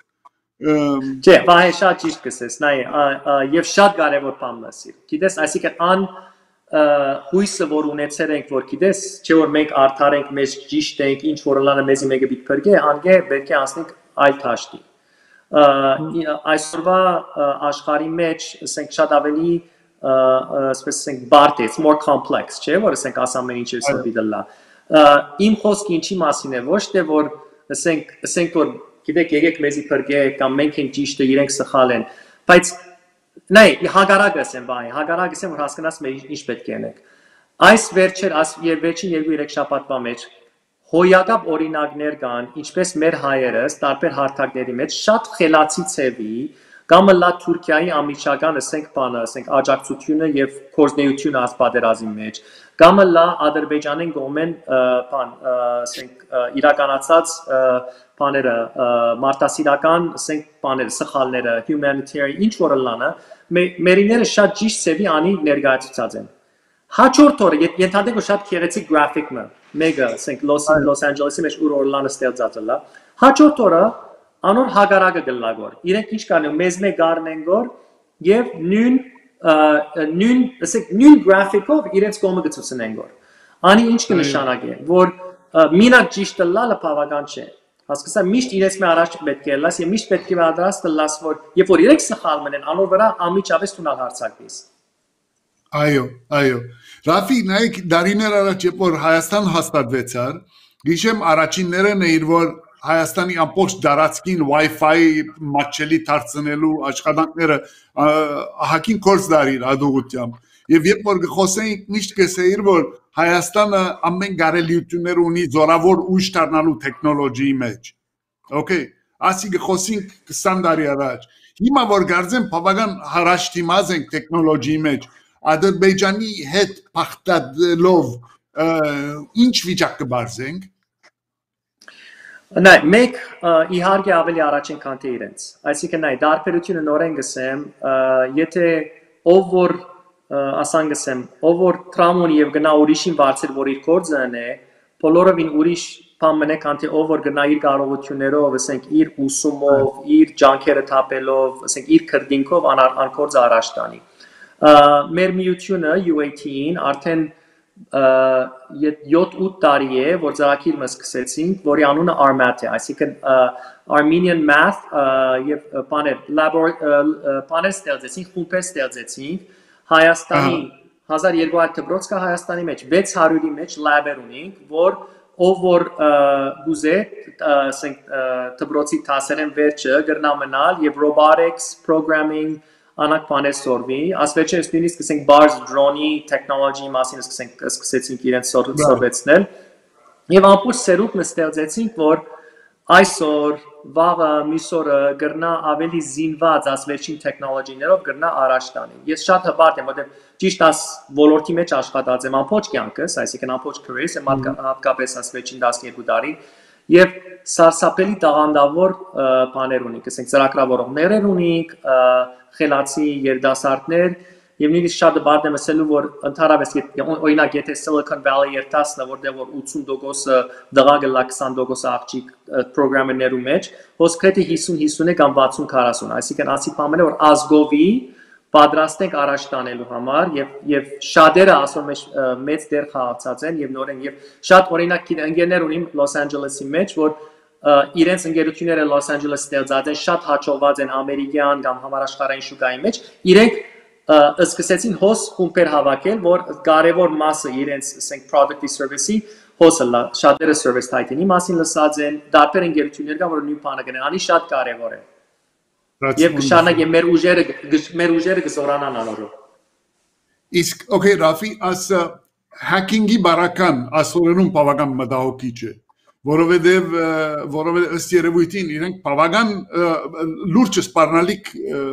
[SPEAKER 22] Չէ, վայ շատ ճիշտ կսես, նայ, եւ շատ կարեւոր բան լսիր։ Գիտես, այսինքն ան հույսը որ ունեցել ենք, որ գիտես, չէ որ մենք արդար ենք, մեզ ճիշտ ենք, ինչ որ լանը մեզի մեկը պիտի փրկե, անգե պետք է անցնենք այլ թաշտի։ Այսօրվա աշխարհի մեջ, ասենք շատ ավելի, ասես ասենք բարդ է, it's more complex, չէ, որ ասենք ասամեն ինչ է սպիտը լա։ Իմ խոսքը ինչի մասին է, ոչ թե որ ասենք, ասենք որ գիտեք եկեք մեզի փրկեք կամ մենք ենք ճիշտը իրենք սխալ են բայց նայ հագարակս եմ բայ հագարակս եմ որ հասկանաս մեր ինչ պետք է անենք այս վերջեր եւ վերջին երկու երեք շաբաթվա մեջ հոյակապ օրինակներ կան ինչպես մեր հայերս տարբեր հարթակների մեջ շատ խելացի ցևի կամ լա Թուրքիայի ամիջական ասենք բանը ասենք աջակցությունը եւ կորզնեությունը աս պատերազմի մեջ կամ լա Ադրբեջանեն գոմեն բան ասենք իրականացած բաները մարտահրավերական ասենք բաները սխալները humanitarian ինչ որ լանը մերիները շատ ճիշտ ծավի անի ներկայացուցած են հաջորդ օրը ենթադրենք որ շատ քերեցիկ գրաֆիկը մեգա ասենք Los Angeles-ի մեջ ուր օրլանը ստեղծած լա հաջորդ օրը անոր հագարակը գլագոր իրենք ինչ կանեն մեզ մեկ առնեն գոր եւ նույն նույն ասենք նույն գրաֆիկով իրենց կողմը գծուցնեն գոր անի ինչ կնշանակի որ մինակ ճիշտը լալը բավական չէ հասկացա միշտ իրենց մե առաջ պետք է լաս եւ միշտ պետք է պատրաստ լաս որ երբ որ իրենք սխալ մնեն անոր վրա ամիջապես տունալ հարցակվիս
[SPEAKER 1] այո այո Ռաֆի նայեք դարիներ առաջ երբ որ Հայաստան հաստատվեցար գիշեմ առաջիններն էր որ Հայաստանի ամբողջ դարածքին Wi-Fi մատչելի դարձնելու աշխատանքները հակին կորս դարիր ադուղությամբ եւ երբ որ խոսեինք միշտ կսեիր որ Հայաստանը ամեն գարելիություններ ունի զորավոր ուժ դառնալու տեխնոլոգիի մեջ okay ասի խոսենք քսան տարի առաջ հիմա որ գարձեն բավական հարաշտիմազ ենք տեխնոլոգիի մեջ Ադրբեջանի հետ փախտելով ինչ վիճակ կբարձենք
[SPEAKER 22] Նայ, մենք իհարկե ավելի առաջ ենք քան թե իրենց։ Այսինքն նայ, դարբերությունը նորեն գսեմ, եթե ով որ ասան գսեմ, ով որ տրամոն եւ գնա ուրիշին բարձր որ իր կորձն է, բոլորովին ուրիշ բան մնե քան թե ով որ գնա իր կարողություններով, ասենք իր ուսումով, իր ջանքերը թափելով, ասենք իր քրդինքով անկորձ առաջ տանի։ Մեր միությունը U A T-ին արդեն յոթ-ութ տարի է, որ ծրագիրը սկսեցինք, որի անունը ARMAT է, այսինքն Armenian Math եւ բաներ ստեղծեցինք, խումբեր ստեղծեցինք, Հայաստանի հազար երկու հարյուր դպրոց կա Հայաստանի մեջ, վեց հարյուրի մեջ լաբեր ունենք, որ ով որ գուզե, ասենք դպրոցի դասերեն վերջը գրնա մնալ եւ robotics, programming անակ բաներ սորվի, ասվերջերս նույնիսկ սկսենք bars drone-ի technology մասին սկսենք սկսեցինք իրենց սորվեցնել եւ ամբողջ սերունդը ստեղծեցինք, որ այսօր վաղը միսօրը գրնա ավելի զինված ասվերջին տեխնոլոգիներով գրնա առաջ տանի։ Ես շատ հպարտ եմ, որտեղ ճիշտ աս ոլորտի մեջ աշխատած եմ ամբողջ կյանքս, այսինքն ամբողջ career-ս եմ հատկապես ասվերջին տասնյոթ տարի եւ սարսափելի տաղանդավոր բաներ ունենք, ասենք ծրագրավորողներ ունենք, խելացի երիտասարդներ եւ նույնիսկ շատ բարդ եմ ասելու, որ ընդհանրապես օրինակ եթե Silicon Valley երթասնը որտեղ որ ութսուն տոկոսը դղա գլա քսան տոկոս աղջիկ պրոգրամերներու մեջ, ոսկրետի հիսուն հիսուն կամ վաթսուն քառասուն, այսինքն ասի բամերը որ ազգովի պատրաստենք առաջ տանելու համար եւ եւ շատերը ասում մեջ մեծ դեր խաղացած են եւ նորեն եւ շատ օրինակ ընկերներ ունիմ Los Angeles-ի մեջ, որ իրենց ընկերությունները Los Angeles ստեղծած են, շատ հաջողված են ամերիկյան կամ համաշխարհային շուկայի մեջ, իրենք սկսեցին հոս կումպեր հավաքել, որ կարևոր մասը իրենց ասենք product-ի service-ի հոսը լա, շատերը service title-ի մասին լսած են, դարբեր ընկերություններ կան, որ նույն բանը գնեն, անի շատ կարևոր է։ Եվ կշարունակեն մեր ուժերը մեր ուժերը կզորանան անորով։
[SPEAKER 1] Իսկ okay, Ռաֆի, աս hacking-ի բարական ասորերուն բավական մտահոգիչ է, որովհետև որովհետև ըստ երևույթին իրենք բավական լուրջ սպառնալիք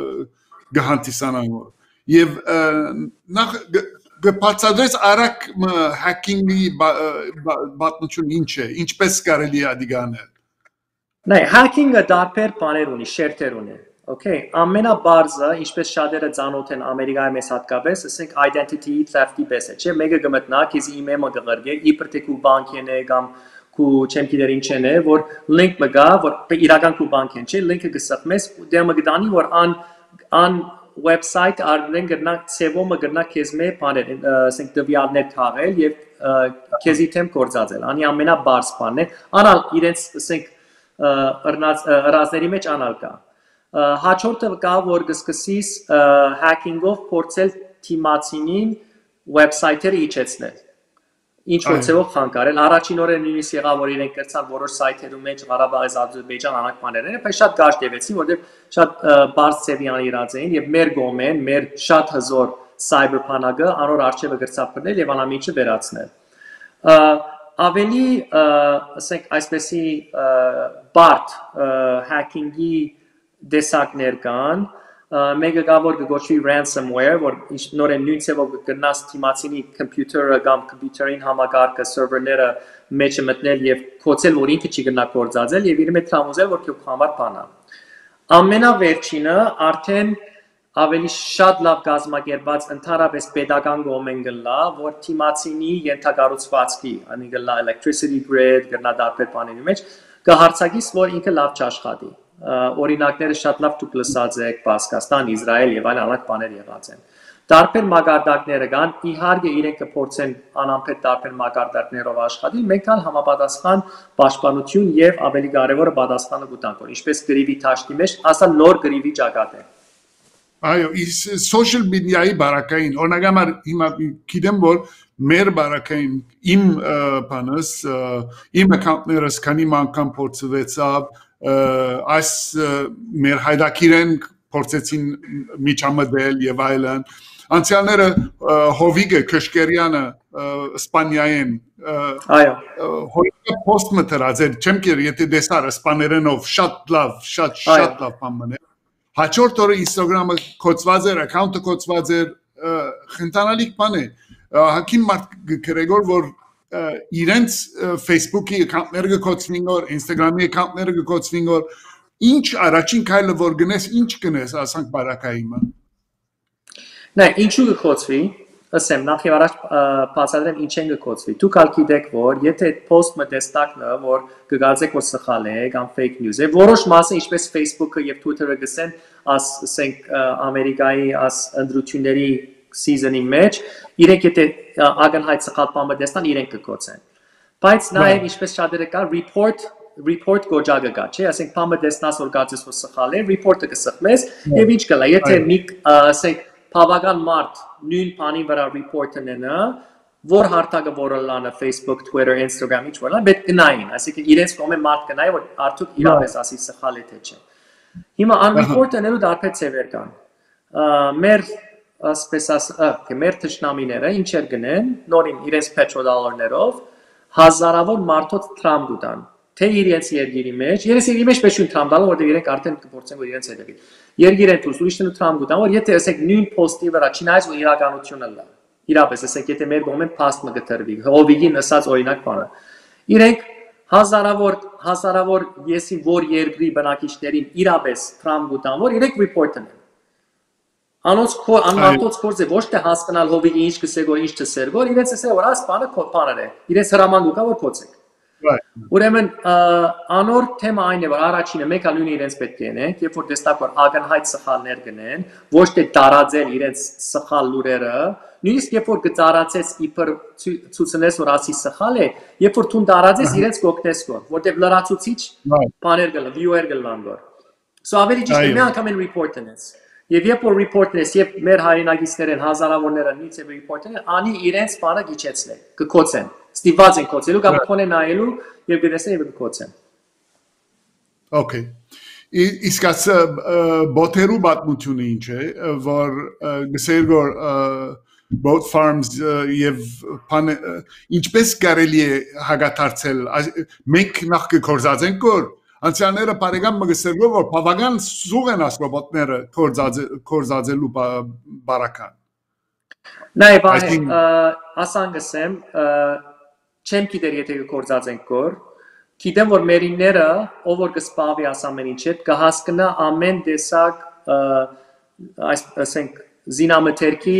[SPEAKER 1] գահանտիսանան եւ նախ գբացադրես արագ hacking-ի բատնություն ինչ է, ինչպես կարելի է դիգանել։
[SPEAKER 22] Նայ, hacking-ը դարբեր բաներ ունի, շերտեր ունի։ Okay, ամենաբարձը, ինչպես շատերը ծանոթ են Ամերիկայի մեջ հատկապես, ասենք identity theft-ի պես է, չէ՞, մեկը գմտնա, քեզ email-ը կղրգե, իբր թե քու բանկեն է կամ քու չեմ գիտեր ինչ է, որ link մը գա, որ իրական քու բանկեն, չէ՞, link-ը կսխմես, դեմը գտանի, որ ան ան website արնեն գրնա ցևոմը գրնա քեզ մե բաներ, ասենք դվյալներ թաղել եւ քեզի թեմ կորցածել։ Անի ամենաբարձ բանն է, անալ իրենց ասենք ռազների մեջ անալ կա։ Հաջորդը կա, որ կսկսείς hacking-ով փորձել թիմացինին website-երը իջեցնել։ Ինչ որ ցեվով խանգարել, առաջին օրը նույնիսկ եղավ, որ իրենք կրցան որոշ սայթերու մեջ Ղարաբաղի Ադրբեջան անակ բաներները, բայց շատ կարճ տևեցին, որտեղ շատ բարձ ցևի անիրած էին եւ մեր գոմեն, մեր շատ հզոր cyber փանագը անոր արխիվը գրծապնել եւ անամիջը վերացնել։ Ավելի, ասենք, այսպեսի բարդ hacking-ի դեսակներ կան, մեկը կա, որ կգոչվի ransomware, որ նորեն նույն ցևով կգնաս թիմացինի կոմպյուտերը կամ կոմպյուտերին համակարգը սերվերները մեջը մտնել եւ փոցել, որ ինքը չի գնա կորցածել եւ իր մեջ համոզել, որ քո համար բան է։ Ամենավերջինը արդեն ավելի շատ լավ կազմակերպված ընդհանրապես pedagogan գոմեն գլա, որ թիմացինի ենթակառուցվածքի, անի գլա electricity grid, գնա դարբեր բաների մեջ, կհարցակիս, որ ինքը լավ չաշխատի։ Օրինակները շատ լավ դուք լսած եք Պասկաստան, Իսրայել եւ այլ անակ բաներ եղած են։ Տարբեր մակարդակները կան, իհարկե իրենք կփորձեն անամփետ տարբեր մակարդակներով աշխատել, մենք կան համապատասխան պաշտպանություն եւ ավելի կարեւորը պատասխանը կտանք, որ ինչպես գրիվի թաշտի մեջ, ասա նոր գրիվի ճակատ է։
[SPEAKER 1] Այո, social media-ի բարակային, օրինակ հիմա գիտեմ, որ մեր բարակային իմ բանս, իմ account-ներս քանի անգամ փորձվեցավ այս մեր հայդակիրեն փորձեցին միջամտել եւ այլն անցյալները Հովիգը Քշկերյանը Իսպանիայեն այո հոյը post մտրած էր չեմ կեր եթե դեսար իսպաներենով շատ լավ շատ շատ լավ բան հաջորդ օրը Instagram-ը կոչված էր account-ը կոչված էր խնդանալիք բան է հակին մարդ գրեգոր որ իրենց Facebook-ի account-ները կոչվին որ Instagram-ի account-ները կոչվին որ ինչ առաջին քայլը որ գնես ինչ կնես ասանք բարակայինը
[SPEAKER 22] Նայ ինչու կոչվի ասեմ նախ եւ առաջ բացատրեմ ինչ են կոչվի դուք ալ գիտեք որ եթե post մտեստակը որ կգացեք որ սխալ է կամ fake news է որոշ մասը ինչպես Facebook-ը եւ Twitter-ը գսեն աս ասենք Ամերիկայի աս ընդրությունների season-ի մեջ իրենք եթե ակնհայտ սխալ բան մտեստան իրենք կկոչեն բայց նաեւ ինչպես շատերը կա report report գոճակը կա չէ ասենք բան մտեստանս որ գացես որ սխալ է report-ը կսխմես եւ ինչ կլա եթե մի ասենք բավական մարդ նույն բանի վրա report-ը նենա որ հարթակը որը լանը Facebook, Twitter, Instagram ինչ որ լան պետք կնային այսինքն իրենց կողմը մարդ կնայի որ արդյոք իրապես ասի սխալ է թե չէ հիմա un report-ը նելու դարբեր ծևեր կան մեր ասպես ասած, մեր թշնամիները ինչեր գնեն, նորին իրենց պետրոդոլարներով հազարավոր մարդոց տրամ գտան։ Թե իրենց երկիրի մեջ, իրենց երկիրի մեջ պետք է տրամ տալու, որտեղ իրենք արդեն կփորձեն որ իրենց հետևի։ Երկիր են դուրս ուրիշ տրամ գտան, որ եթե ասեք նույն post-ի վրա չնայած ու իրականությունը լա։ Իրապես ասեք, եթե մեր կողմեն փաստ մը գտրվի, հովիգին ասած օրինակ բանը։ Իրենք հազարավոր հազարավոր եսի որ երկրի բնակիչներին իրապես տրամ գտան, որ իրենք report են։ Անոնց քո անմարտոց կորձը ոչ թե հասկանալ հովիգի ինչ կսեք որ ինչ չսեր, որ իրենց ասել որ աս բանը քո բաներ է։ Իրենց հրաման կա որ փոցեք։ Ուրեմն անոր թեմա այն է որ առաջինը մեկ ալյուն իրենց պետք է ենենք, երբ որ տեսնակ որ ակնհայտ սխալներ գնեն, ոչ թե տարածել իրենց սխալ լուրերը, նույնիսկ երբ որ կծարացես իբր ցուցնես որ ասի սխալ է, երբ որ թուն տարածես իրենց կօգնես որ, որտեղ լրացուցիչ բաներ գլա, viewer գլան որ։ So ավելի ճիշտ է մի անգամ են report անես։ Եվ երբ որ report-ն ես, երբ մեր հայրենագիցներն հազարավորները նույնիսկ երբ report-ն են, անի իրենց բանը գիչեցնեն, կկոծեն, ստիված են կոծելու, կամ քոնե նայելու եւ գտեսեն եւ կկոծեն։ Okay։
[SPEAKER 1] Իսկ այս բոթերու պատմությունը ինչ է, որ գսեր որ boat farms եւ ինչպես կարելի է հագաթարցել, մենք նախ կկորզածենք որ Անցյալները բարեկամ մգսերգով որ բավական սուղ են ասկոբոտները կորզածելու բարական։
[SPEAKER 22] Նայ բայ ասանգսեմ չեմ գիտեր եթե կորզածենք կոր գիտեմ որ մերինները ով որ կսպավի ասամեն ինչ հետ կհասկնա ամեն տեսակ այս ասենք զինամթերքի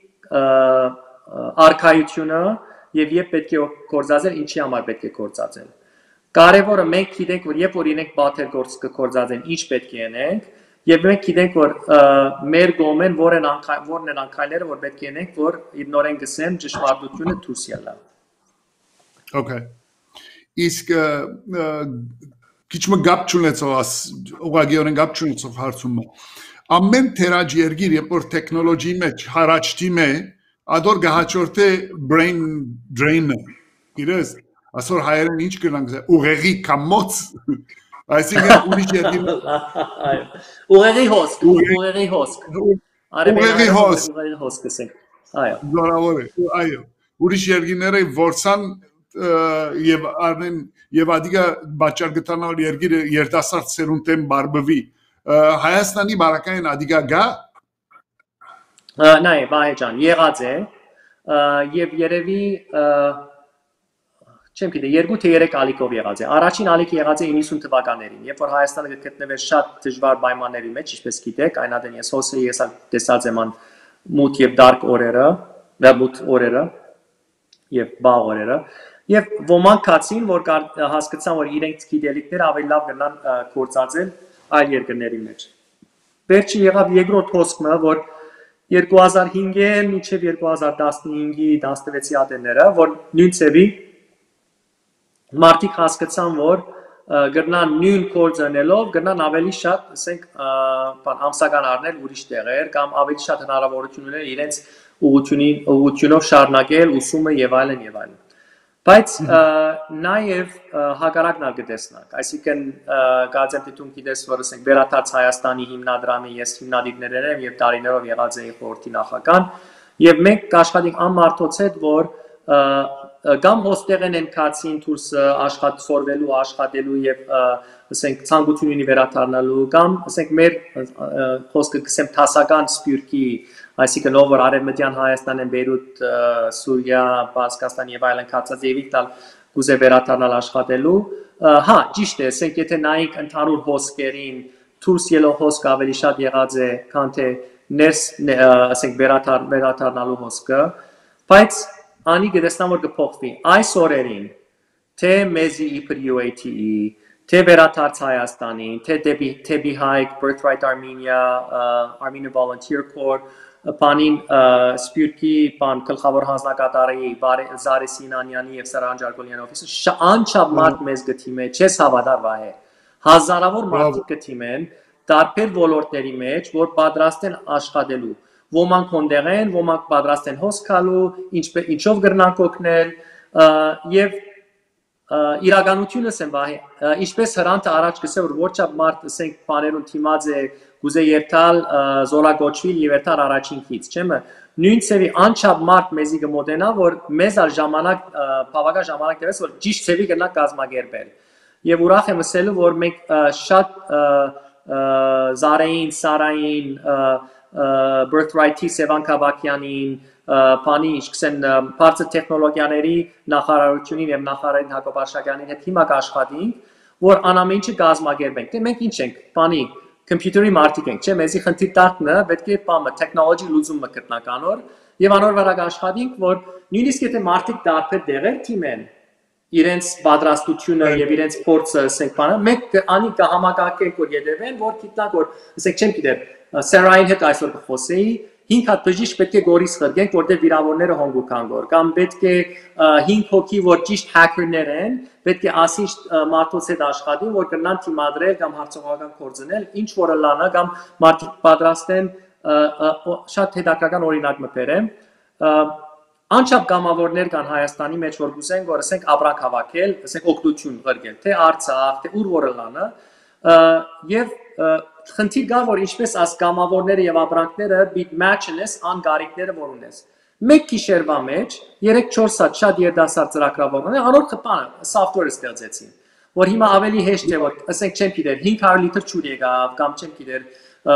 [SPEAKER 22] արքայությունը եւ երբ պետք է կորզածել ինչի համար պետք է կորզածել Կարևորը մենք գիտենք որ երբ որ իրենք բաթեր գործ կկործածեն ինչ պետք է անենք եւ մենք գիտենք որ մեր գոմեն որն որն են անկայները որ պետք է անենք որ իգնորեն գսեն ճշմարտությունը դուրս ելա
[SPEAKER 1] Okay իսկ քիչ մը գապ չունեցող ուղղակիորեն գապ չունեցող հարցումը ամեն թերաջ երգիր երբ որ տեխնոլոգիի մեջ հարաճտի մե ադոր գահաճորթե brain drain-ը իրես Ասոր հայերեն ինչ կրնանք ուղեղի կամոց, այսինքն ուրիշ երկին
[SPEAKER 22] ուղեղի հոսք, ուղեղի հոսք,
[SPEAKER 1] ուղեղի հոսք,
[SPEAKER 22] ուղեղի հոսք կսենք, այո,
[SPEAKER 1] զորավոր է, այո, ուրիշ երկիները որցան և արնեն և ադիգա բաճար գտանալ երկիրը երդասարդ սերունդեն բարբվի, Հայաստանի բարակային ադիգա գա?
[SPEAKER 22] Նայ, բայ ջան, եղած է, և երևի Չեմ գիտե երկու թե երեք ալիքով եղած է։ Առաջին ալիքը եղած է իննսուն թվականներին, երբ որ Հայաստանը գտնվեր շատ դժվար պայմանների մեջ, ինչպես գիտեք, այնադեն ես հոսը ես տեսած եմ ան մութ եւ դարկ օրերը, դա մութ օրերը եւ բաղ օրերը, եւ ոմանք կացին, որ հասկացան, որ իրենք գիտելիքները ավելի լավ կնան կործածել այլ երկրների մեջ։ Վերջի եղավ երկրորդ հոսքը, որ երկու հազար հինգին մինչև երկու հազար տասնհինգի տասնվեցի ատենները, որ նույն ծևի Մարդիկ հասկացան, որ գրնան նույն կորձանելով, գրնան ավելի շատ, ասենք, ամսական առնել ուրիշ տեղեր, կամ ավելի շատ հնարավորություն ունել իրենց ուղղությունով շարունակել ուսումը եւ այլն եւ այլն։ Բայց նաեւ հակառակն ալ կտեսնանք, այսինքն կարծեմ թե դու գիտես, որ ասենք Վերաթարց Հայաստանի հիմնադրամի ես հիմնադիրներն եմ եւ տարիներով եղած էի խորհրդի նախական, եւ մենք կաշխատենք անմարտոց հետ, որ Կամ հոստեղեն են կացին դուրս աշխատ սորվելու, աշխատելու եւ ասենք ցանկություն ունի վերաթարնալու կամ ասենք մեր խոսքը կսեմ տասական սպյուրքի, այսինքն ով որ արևմտյան Հայաստան են Բեյրութ, Սուրիա, Պարսկաստան եւ այլն կացած եւ իքտալ կուզե վերաթարնալ աշխատելու, հա, ճիշտ է, ասենք եթե նայենք ընդհանուր հոսքերին, դուրս ելող հոսք ավելի շատ եղած է, քան թե ներս ասենք վերաթարնալու հոսքը, բայց Անի գտեսնամ որ կփոխվի այս օրերին թե մեզի իբր U A T E թե վերաթարց Հայաստանին թե դեպի դեպի Հայք Birthright Armenia Armenian Volunteer Corps բանին սպյուրքի բան գլխավոր հանձնակատարի Զարե Սինանյանի եւ Սարան Ջարգոլյանի օֆիսը անչափ մարդ մեզ գտիմե չես հավատար վահե հազարավոր մարդիկ գտիմեն տարբեր ոլորտների մեջ որ պատրաստ են աշխատելու Ոմանք հոնդեղ են, ոմանք պատրաստ են հոսքալու, ինչով գրնանք օգնել եւ իրականությունս են վահի, ինչպես հրանտը առաջ կսե որ որչապ մարդ ասենք բաներուն թիմած է գուզե երթալ զորագոչվիլ եւ երթալ առաջին քիծ, չեմը նույն ծևի անչափ մարդ մեզի կմոտենա, որ մեզ ալ ժամանակ բավական ժամանակ տևես, որ ճիշտ ծևի կնա կազմակերպել։ Եվ ուրախ եմ ասելու, որ մենք շատ Զարային, Սարային, Birthright-ի Սևան Քավակյանին, բանի ինչքան բարձր տեխնոլոգիաների նախարարությունին եւ նախարարին Հակոբ Արշակյանին հետ հիմա կաշխատենք, որ անամենը կազմակերպենք։ Դե մենք ինչ ենք, բանի computer-ի մարդիկ ենք, չէ՞, մեզի խնդիր տակնը պետք է բամը technology լուծումը գտնականոր եւ անոր վրա կաշխատենք, որ նույնիսկ եթե մարդիկ դարբեր դեղեր թիմեն իրենց պատրաստությունը եւ իրենց փորձը, ասենք, բանը, մենք անի կհամակարգենք, որ յետևեն, որ գիտնանք, որ ասենք, չեմ գիտեր, Սարային հետ այսօր կխոսեի, հինգ հատ բժիշկ պետք է գորիս խրգենք, որտեղ վիրավորները հոնգուկան գոր, կամ պետք է հինգ հոգի, որ ճիշտ հաքերներ են, պետք է ասինչ մարդոց հետ աշխատին, որ կնան թիմադրել կամ հարցողական կորձնել, ինչ որը լանա, կամ մարդիկ պատրաստեն, շատ հետաքրքրական օրինակ մտերեմ, անչափ կամավորներ կան Հայաստանի մեջ, որ գուզեն, որ ասենք ապրանք հավաքել, ասենք օգնություն ղրգել, թե Արցախ, թե ուր որը լանը, եւ խնդիր կա, որ ինչպես աս կամավորները եւ ապրանքները բիտ match-ն ես ան գարիկները որ ունես։ Մեկ գիշերվա մեջ երեք-չորս հատ շատ երդասարդ ծրագրավորներ անոր խփանը software-ը ստեղծեցին, որ հիմա ավելի հեշտ է, որ ասենք չեմ գիտեր հինգ հարյուր լիտր ջուր եկավ կամ չեմ գիտեր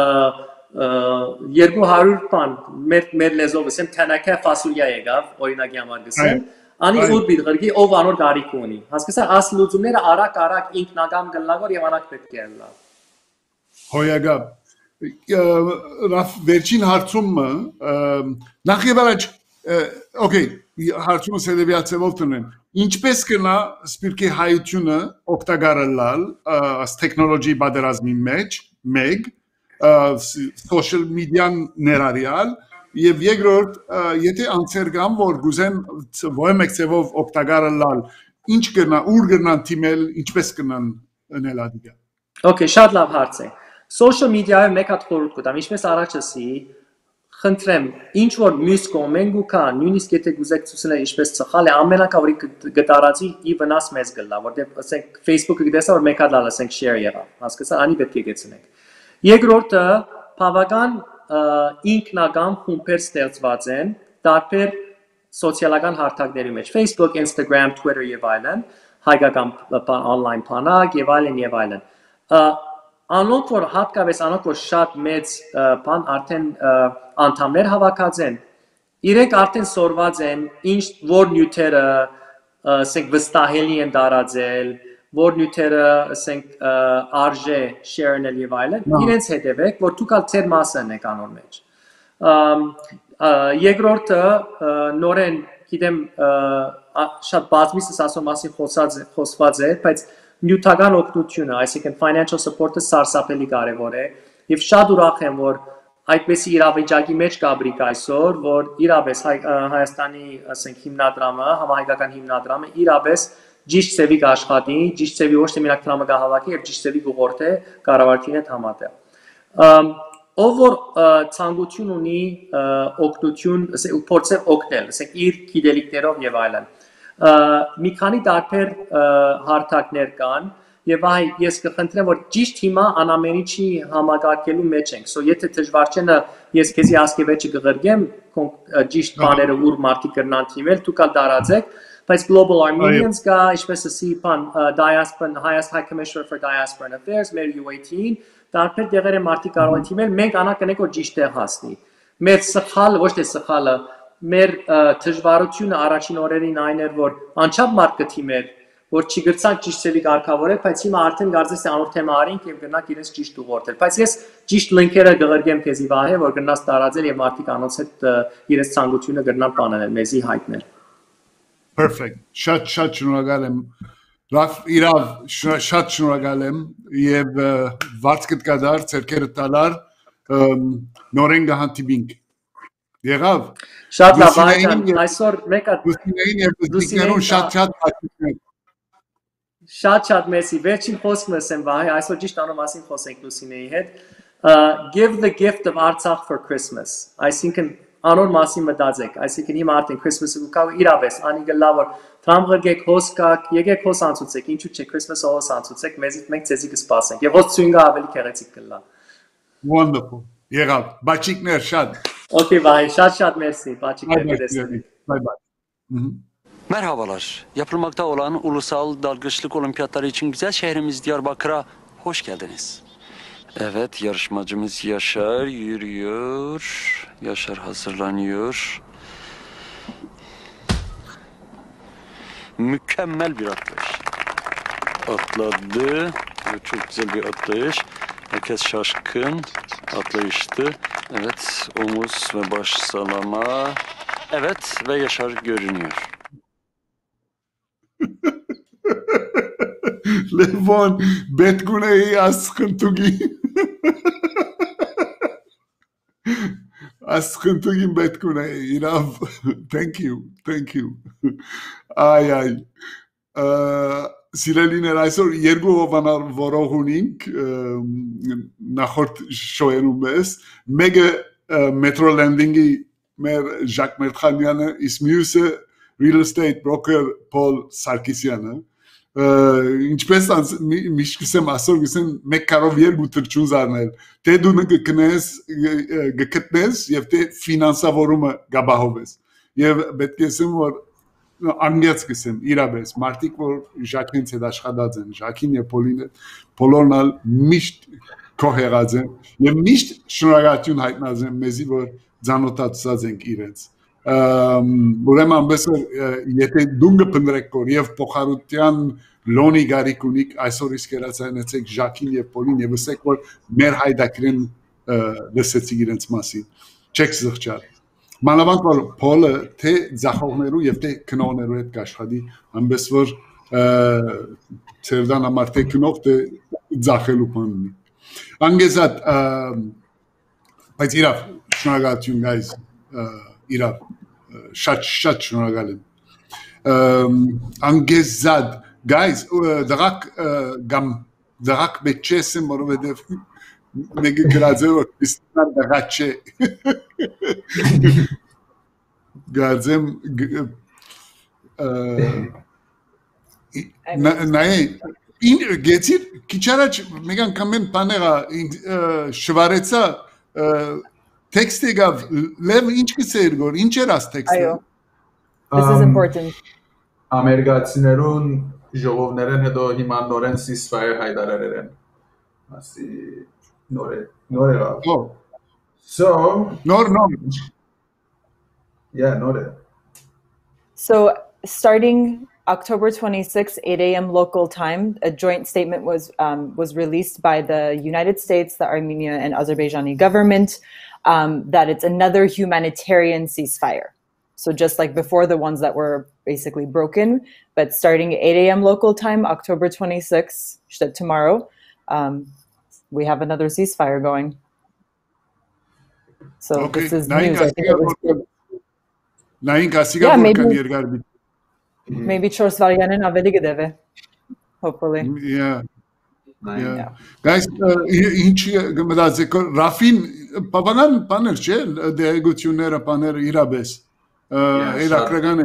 [SPEAKER 22] երկու հարյուր բան մեր մեր լեզվով ասեմ թանակա ֆասուլյա եկավ օրինակի համար գսեմ անի ուր բիտ գրգի ով անոր գարիկ ունի հասկացա աս լուծումները արագ-արագ ինքնական գլնավոր եւ անակ պետք է լավ
[SPEAKER 1] Հոյագա Ռաֆ վերջին հարցումը նախ եւ առաջ օքեյ հարցումը սերեվիացեով տնեմ ինչպես կնա սպիրկի հայությունը օգտագործել աս տեխնոլոգիի բادرազմի մեջ մեկ social media-ն ներառյալ եւ երկրորդ եթե անցեր կան որ գուզեն ո՞մ եկցեվով օգտագործել ինչ կնա ուր կնան թիմել ինչպես կնան ընել ադիգա
[SPEAKER 22] Okay շատ լավ հարց է social media-ը մեկ հատ խորհուրդ կտամ ինչպես առաջ ասի խնդրեմ ինչ որ մյուս կոմենգու կա նույնիսկ եթե գուզեք ցուցնել ինչպես ծխալ է ամենակավորի գտարածի ի վնաս մեզ գլա որտեղ ասենք Facebook-ը գտեսա որ մեկ հատ լալ ասենք share եղավ հասկացա անի պետք է գեցնենք Երկրորդը բավական ինքնական խումբեր ստեղծված են տարբեր սոցիալական հարթակների մեջ Facebook, Instagram, Twitter եւ այլն, հայկական on-line բանակ եւ այլն եւ այլն։ Անոնք որ հատկապես անոնք որ շատ մեծ բան արդեն անդամներ հավաքած են, իրենք արդեն սորված են ինչ որ նյութերը ասենք վստահելի են դարածել որ նյութերը ասենք արժե share-նել եւ այլն իրենց հետևեք որ դուք ալ ծեր մասն եք անոր մեջ երկրորդը նորեն գիտեմ շատ բազմիցս ասում մասին խոսած խոսված է բայց նյութական օգնությունը այսինքն financial support-ը սարսափելի կարևոր է եւ շատ ուրախ եմ որ այդպեսի իրավիճակի մեջ կաբրիկ այսօր որ իրապես Հայաստանի ասենք հիմնադրամը համահայկական հիմնադրամը իրապես ճիշտ ծևի կաշխատի, ճիշտ ծևի ոչ թե միակ տրամը կհավաքի եւ ճիշտ ծևի կուղորթե կառավարության հետ համատեղ։ Ով որ ցանկություն ունի օգնություն, ասենք փորձել օգնել, ասենք իր գիտելիքներով եւ այլն։ Մի քանի տարբեր հարթակներ կան եւ այ ես կխնդրեմ որ ճիշտ հիմա անամենիչի համակարգելու մեջ ենք։ So եթե դժվար չէ ես քեզի ասկեվեճը կղրգեմ ճիշտ բաները ուր մարդիկ կրնան թիմել, դուք ալ տարածեք Բայց Global Armenians կա, ինչպես ասի բան Diaspora Highest High Commissioner for Diaspora Affairs, մեր U eighteen, տարբեր տեղեր են մարդիկ կարող են թիմել, մենք անա կնենք որ ճիշտ տեղ հասնի։ Մեր սխալը, ոչ թե սխալը, մեր դժվարությունը առաջին օրերին այն էր, որ անչափ մարդ կթիմեր, որ չգրցանք ճիշտ ծևի կարգավորել, բայց հիմա արդեն կարծես թե անոր թեմա արինք եւ գնանք իրենց ճիշտ ուղղորդել։ Բայց ես ճիշտ լինքերը կղրգեմ քեզի վահե, որ գնաս տարածել եւ մարդիկ անոնց հետ իրենց ցանկությունը գնան բանել, մեզի հայտնել։
[SPEAKER 1] Perfect. Շատ շատ շնորհակալ եմ։ Ռաֆ իրավ շատ շնորհակալ եմ եւ վարձ կդկադար ցերկերը տալար նորեն գահանտիբինք։ Եղավ։
[SPEAKER 22] Շատ լավ այդան այսօր մեկը
[SPEAKER 1] Լուսինեին եւ Լուսինեին շատ շատ հաշտվում
[SPEAKER 22] Շատ շատ մեսի վերջին խոսքն եմ վահե այսօր ճիշտ անո մասին խոսենք Լուսինեի հետ give the gift of Artsakh for Christmas այսինքն անոր մասին մտածեք այսինքն հիմա արդեն Christmas-ը կա իրապես անի լավ որ Թամ ղրգեք հոս կակ եկեք հոս անցուցեք ինչու՞ չէ Christmas-ը հոս անցուցեք մեզ մենք ցեզի կսպասենք եւ հոս ցույնգա ավելի քեղեցիկ կլա
[SPEAKER 1] Wonderful. Եղավ, բաչիկներ շատ։
[SPEAKER 22] Okay, bye. Շատ շատ merci. Բաչիկներ դեսնենք.
[SPEAKER 1] Bye bye.
[SPEAKER 5] Merhabalar. Yapılmakta olan ulusal dalgıçlık olimpiyatları için güzel şehrimiz Diyarbakır'a hoş geldiniz. Evet, yarışmacımız Yaşar yürüyor. Yaşar hazırlanıyor. Mükemmel bir atlayış. Atladı. Çok güzel bir atlayış. Herkes şaşkın. Atlayıştı. Evet, omuz ve baş salama. Evet ve Yaşar görünüyor.
[SPEAKER 1] Levon, Betgune'yi askıntugi. Askıntugi Betgune'yi. İnav. Thank you. Thank you. Ay ay. Սիրելիներ, այսօր երկու հովանար որող ունինք նախորդ շոյերում մեզ, մեկը Metro Landing-ի մեր Ժակ Մերտխանյանը, իսկ մյուսը Real Estate Broker Paul Sarkisյանը, ինչպես միշտ կսեմ ասոր կսեմ մեկ կարով երկու թրջուն զարնել, թե դու գտնես, գտնես և թե ֆինանսավորումը գաբահով ես, և պետք է ասեմ, որ անգեց կսեմ, իրաբես, մարդիկ, որ Ժակինց հետ աշխատած են, Ժակին և Պոլինը, բոլորն ալ միշտ քո հեղած են, և միշտ շնորհակալություն հայտնած են մեզի, որ ձանոթացած ենք իրենց։ Ուրեմն անպես որ եթե դու կփնտրեք կոր և փոխարության լոնի գարիք ունիք, այսօր իսկ հեռացանեցեք Ժակին և Պոլին և ասեք, որ մեր հայդակրեն լսեցիք իրենց մասին, չեք զղջալ։ Մանավանդ որ Փոլը թե ձախողներու և թե քնողներու հետ կաշխատի, անպես որ ծերդան համար թե քնող թե ձախելու բան ունի։ Անգեզատ, բայց իրավ, շնորհակալություն guys, իրավ, շատ շատ շնորհակալ եմ։ Անգեզատ, guys, դրակ գամ դրակ բեչես եմ, որովհետև Mega Grazero Cristian Rache. Gazem Nay in getir kiçaraç megan kamen panera şvaretsa tekste gav lev inç kısergor inçeras tekste.
[SPEAKER 8] This is important. Ամերիկացիներուն ժողովներեն հետո հիմա նորեն ceasefire հայտարարել են։ Ասի նոր է, նոր է։
[SPEAKER 1] Oh.
[SPEAKER 8] So,
[SPEAKER 1] nor no.
[SPEAKER 8] Yeah, nor է։
[SPEAKER 23] So, starting October twenty-sixth, eight a m local time, a joint statement was um, was released by the United States, the Armenia and Azerbaijani government, um, that it's another humanitarian ceasefire. So just like before, the ones that were basically broken, but starting eight a m local time, October twenty-sixth, tomorrow, um, we have another ceasefire going. So okay. This is news. I think it was good. Yeah, maybe. Maybe Չորս վարյանեն ավելի գդեվե, hopefully.
[SPEAKER 1] Yeah. Yeah. Guys, ինչ գմդացեք, Ռաֆին բավական բաներ չէ, դեղեցությունները, բաները իրաբես, երակրական է,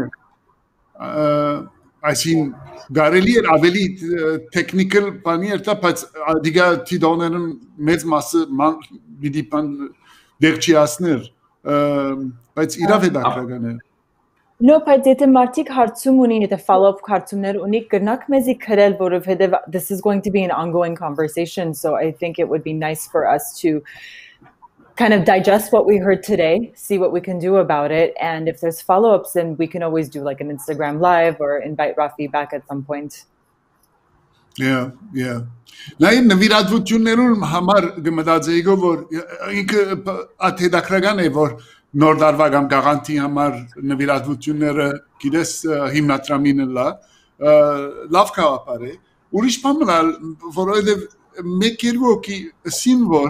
[SPEAKER 1] այսին գարելի էր ավելի technical բանի էր, բայց դիգա տիդոներն մեծ մասը վիդի բան դեղ չի ասներ, բայց իրավ է դակրական է։
[SPEAKER 23] No, but եթե մարդիկ հարցում ունին, եթե follow-up հարցումներ ունի, կրնակ մեզի քրել, որովհետև this is going to be an ongoing conversation, so I think it would be nice for us to kind of digest what we heard today, see what we can do about it, and if there's follow-ups, then we can always do like an Instagram live or invite Rafi back at some point.
[SPEAKER 1] Yeah, yeah. Նայ նվիրատվություններուն համար գմդածեիգո որ ինքը աթեդակրական է որ նոր դարվա կամ գաղանտի համար նվիրատվությունները գիտես հիմնադրամին լա լավ կապար է ուրիշ բան մնալ որովհետև մեկ երկու հոգի ասին որ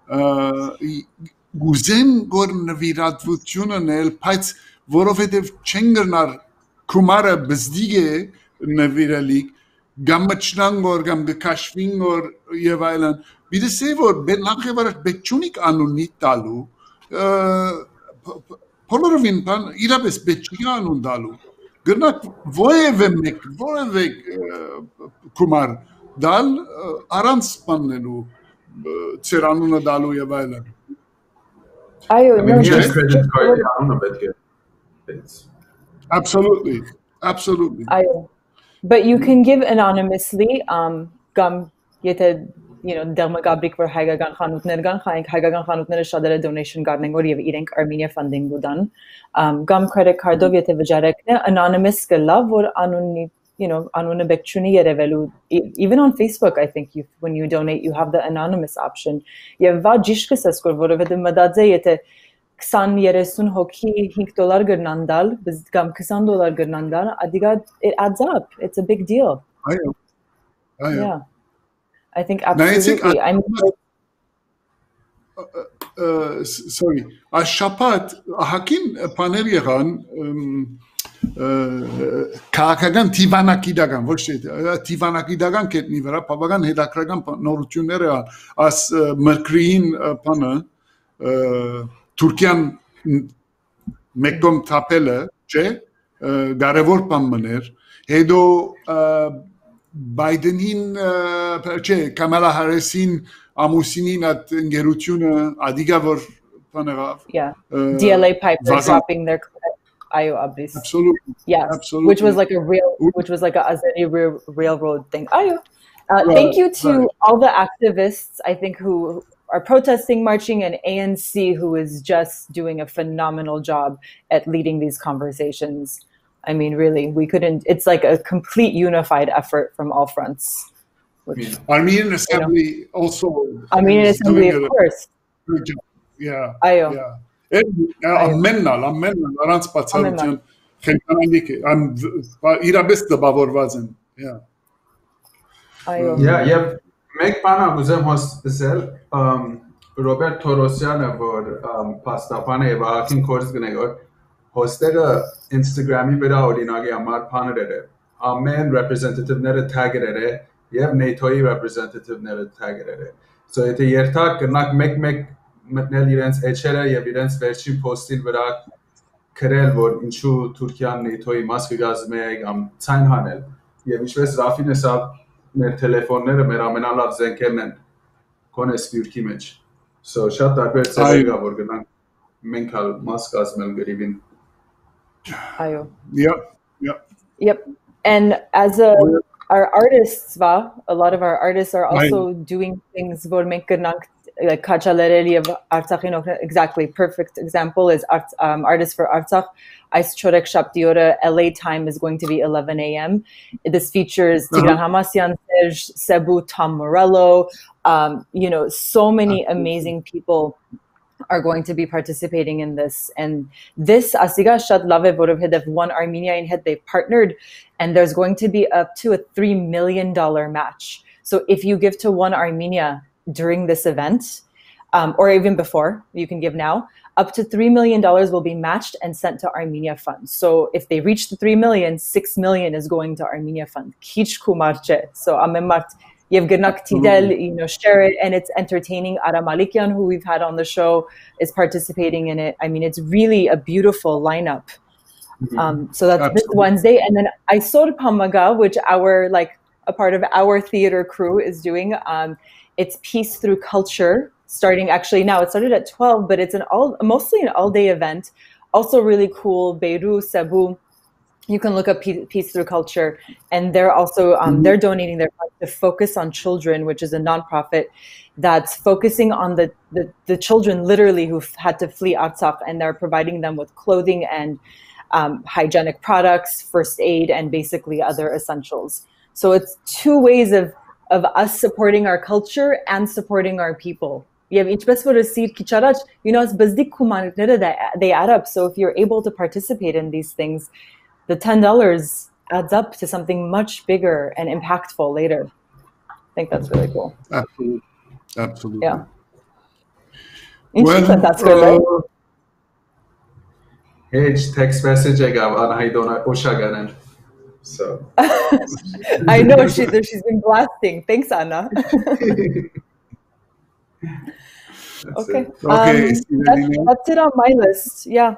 [SPEAKER 1] գուզեն որ նվիրատվությունն էլ բայց որովհետև չեն գնար կումարը բզդիգ է նվիրալիք Գամմաչնան որ գամ գկաշվին որ եւ այլն բիդեսե որ նախևարը բեչունիկ անունի տալու բոլորովին բան իրապես բեչի անուն տալու գնաք ովևէ մեկ ովևէ կումար դալ առանց բանելու ծեր անունը դալու եւ այլն։
[SPEAKER 23] Այո,
[SPEAKER 8] I mean, he has credit card անունը պետք է։
[SPEAKER 1] Absolutely. Absolutely.
[SPEAKER 23] Այո. But you can give anonymously um gum yete you know dermagabrik for հայկական խանութներ կան, հայկական խանութները շատերը donation կառնեն որ եւ իրենք Armenia funding կդան um gum credit card-ով եթե վճարեք anonymous կլա որ անունի you know անունը բեկչունի երևելու even on Facebook I think you when you donate you have the anonymous option եւ վա ճիշտ կսես որ որովհետեւ մտածե եթե twenty thirty հոգի five դոլար գրնան դալ կամ twenty դոլար գրնան դալ adiga it adds up it's a big deal
[SPEAKER 1] այո այո
[SPEAKER 23] yeah I think absolutely I mean
[SPEAKER 1] uh, uh, sorry ashaphat hakin paner եղան քաղաքական տիվանակիդական ոչ թե տիվանակիդական կետնի վրա բավական հետաքրքրական նորություններ եղան աս մրկրին բանը Թուրքիան մեկում թափելը չէ կարևոր բան մներ հետո Բայդենին չէ Կամալա Հարիսին ամուսինին այդ ընկերությունը ադիգա որ բաներավ
[SPEAKER 23] yeah D L A Pipe they're dropping their Ayo Abris.
[SPEAKER 1] Absolutely.
[SPEAKER 23] Yes.
[SPEAKER 1] Absolutely.
[SPEAKER 23] Which was like a real, which was like a Azeri rail, railroad thing. Ayo. Uh,
[SPEAKER 1] right,
[SPEAKER 23] thank you to
[SPEAKER 1] right.
[SPEAKER 23] all the activists, I think, who are protesting, marching, and A N C, who is just doing a phenomenal job at leading these conversations. I mean, really, we couldn't, it's like a complete unified effort from all fronts. Which,
[SPEAKER 1] Armenian Assembly you know, also.
[SPEAKER 23] Armenian Assembly, of course.
[SPEAKER 1] Yeah.
[SPEAKER 23] Ayo.
[SPEAKER 1] Yeah. Ամեննալ, ամեննալ, առանց բացառության խենթանանիք է, ամ իրաբես դպավորված են, yeah.
[SPEAKER 23] Այո։
[SPEAKER 8] Yeah, եւ մեկ բան ակուզեմ հոստել, Ռոբերտ Թորոսյանը, որ պաստապան է եւ ահագին կորս գնեք, որ հոստերը Instagram-ի վրա օրինակի համար բաներ է, ամեն representative-ները tag-եր է եւ NATO-ի representative-ները tag-եր է։ So եթե երթակ կնակ մեկ-մեկ մտնել իրենց էջերը եւ իրենց վերջին post-ին վրա գրել որ ինչու Թուրքիան NATO-ի մաս կգազմե կամ ցայն հանել եւ ինչպես Ռաֆին էսա մեր տելեֆոնները մեր ամենալավ զենքերն են կոնե սպյուրքի մեջ so շատ տարբեր ծրեր կա որ գնանք մենք հալ մաս կազմել գրիվին
[SPEAKER 23] Այո
[SPEAKER 1] Yep yep
[SPEAKER 23] Yep and as a our artists va a lot of our artists are also doing things որ մենք կնանք like Kachalereli of Artsakh exactly perfect example is art, um, artist for Artsakh Ice Chorek Shaptiora L A time is going to be eleven a m This features Tigran Hamasyan, Serge Sebu, Tom Morello, um, you know, so many amazing people are going to be participating in this. And this Asiga Shat Lave Vorovhedev one Armenia in head they partnered and there's going to be up to a three million dollar match. So if you give to one Armenia during this event, um, or even before, you can give now, up to three million dollars will be matched and sent to Armenia Fund. So if they reach the three million, six million is going to Armenia Fund. Kich kumarche. So amemart Yevgenak Tidel, you know, share it, and it's entertaining. Ara Malikian, who we've had on the show, is participating in it. I mean, it's really a beautiful lineup. Um, so that's Absolutely. This Wednesday. And then Aisor Pamaga, which our, like, a part of our theater crew is doing. Um, It's Peace Through Culture, starting actually now. It started at twelve, but it's an all mostly an all-day event. Also really cool. Beirut, Cebu. You can look up Peace Through Culture, and they're also um, they're donating their funds to Focus on Children, which is a nonprofit that's focusing on the the, the children literally who've had to flee Artsakh, and they're providing them with clothing and um, hygienic products, first aid, and basically other essentials. So it's two ways of of us supporting our culture and supporting our people. You know, they add up. So if you're able to participate in these things, the ten dollars adds up to something much bigger and impactful later. I think that's really cool.
[SPEAKER 1] Absolutely. Absolutely.
[SPEAKER 23] Yeah.
[SPEAKER 1] Well,
[SPEAKER 23] that's good, right?
[SPEAKER 8] H text message I got on Haidona Oshagaran. So
[SPEAKER 23] I know she she's been blasting. Thanks, Anna. Okay.
[SPEAKER 1] Okay.
[SPEAKER 23] Um, that's, that's it on my list. Yeah.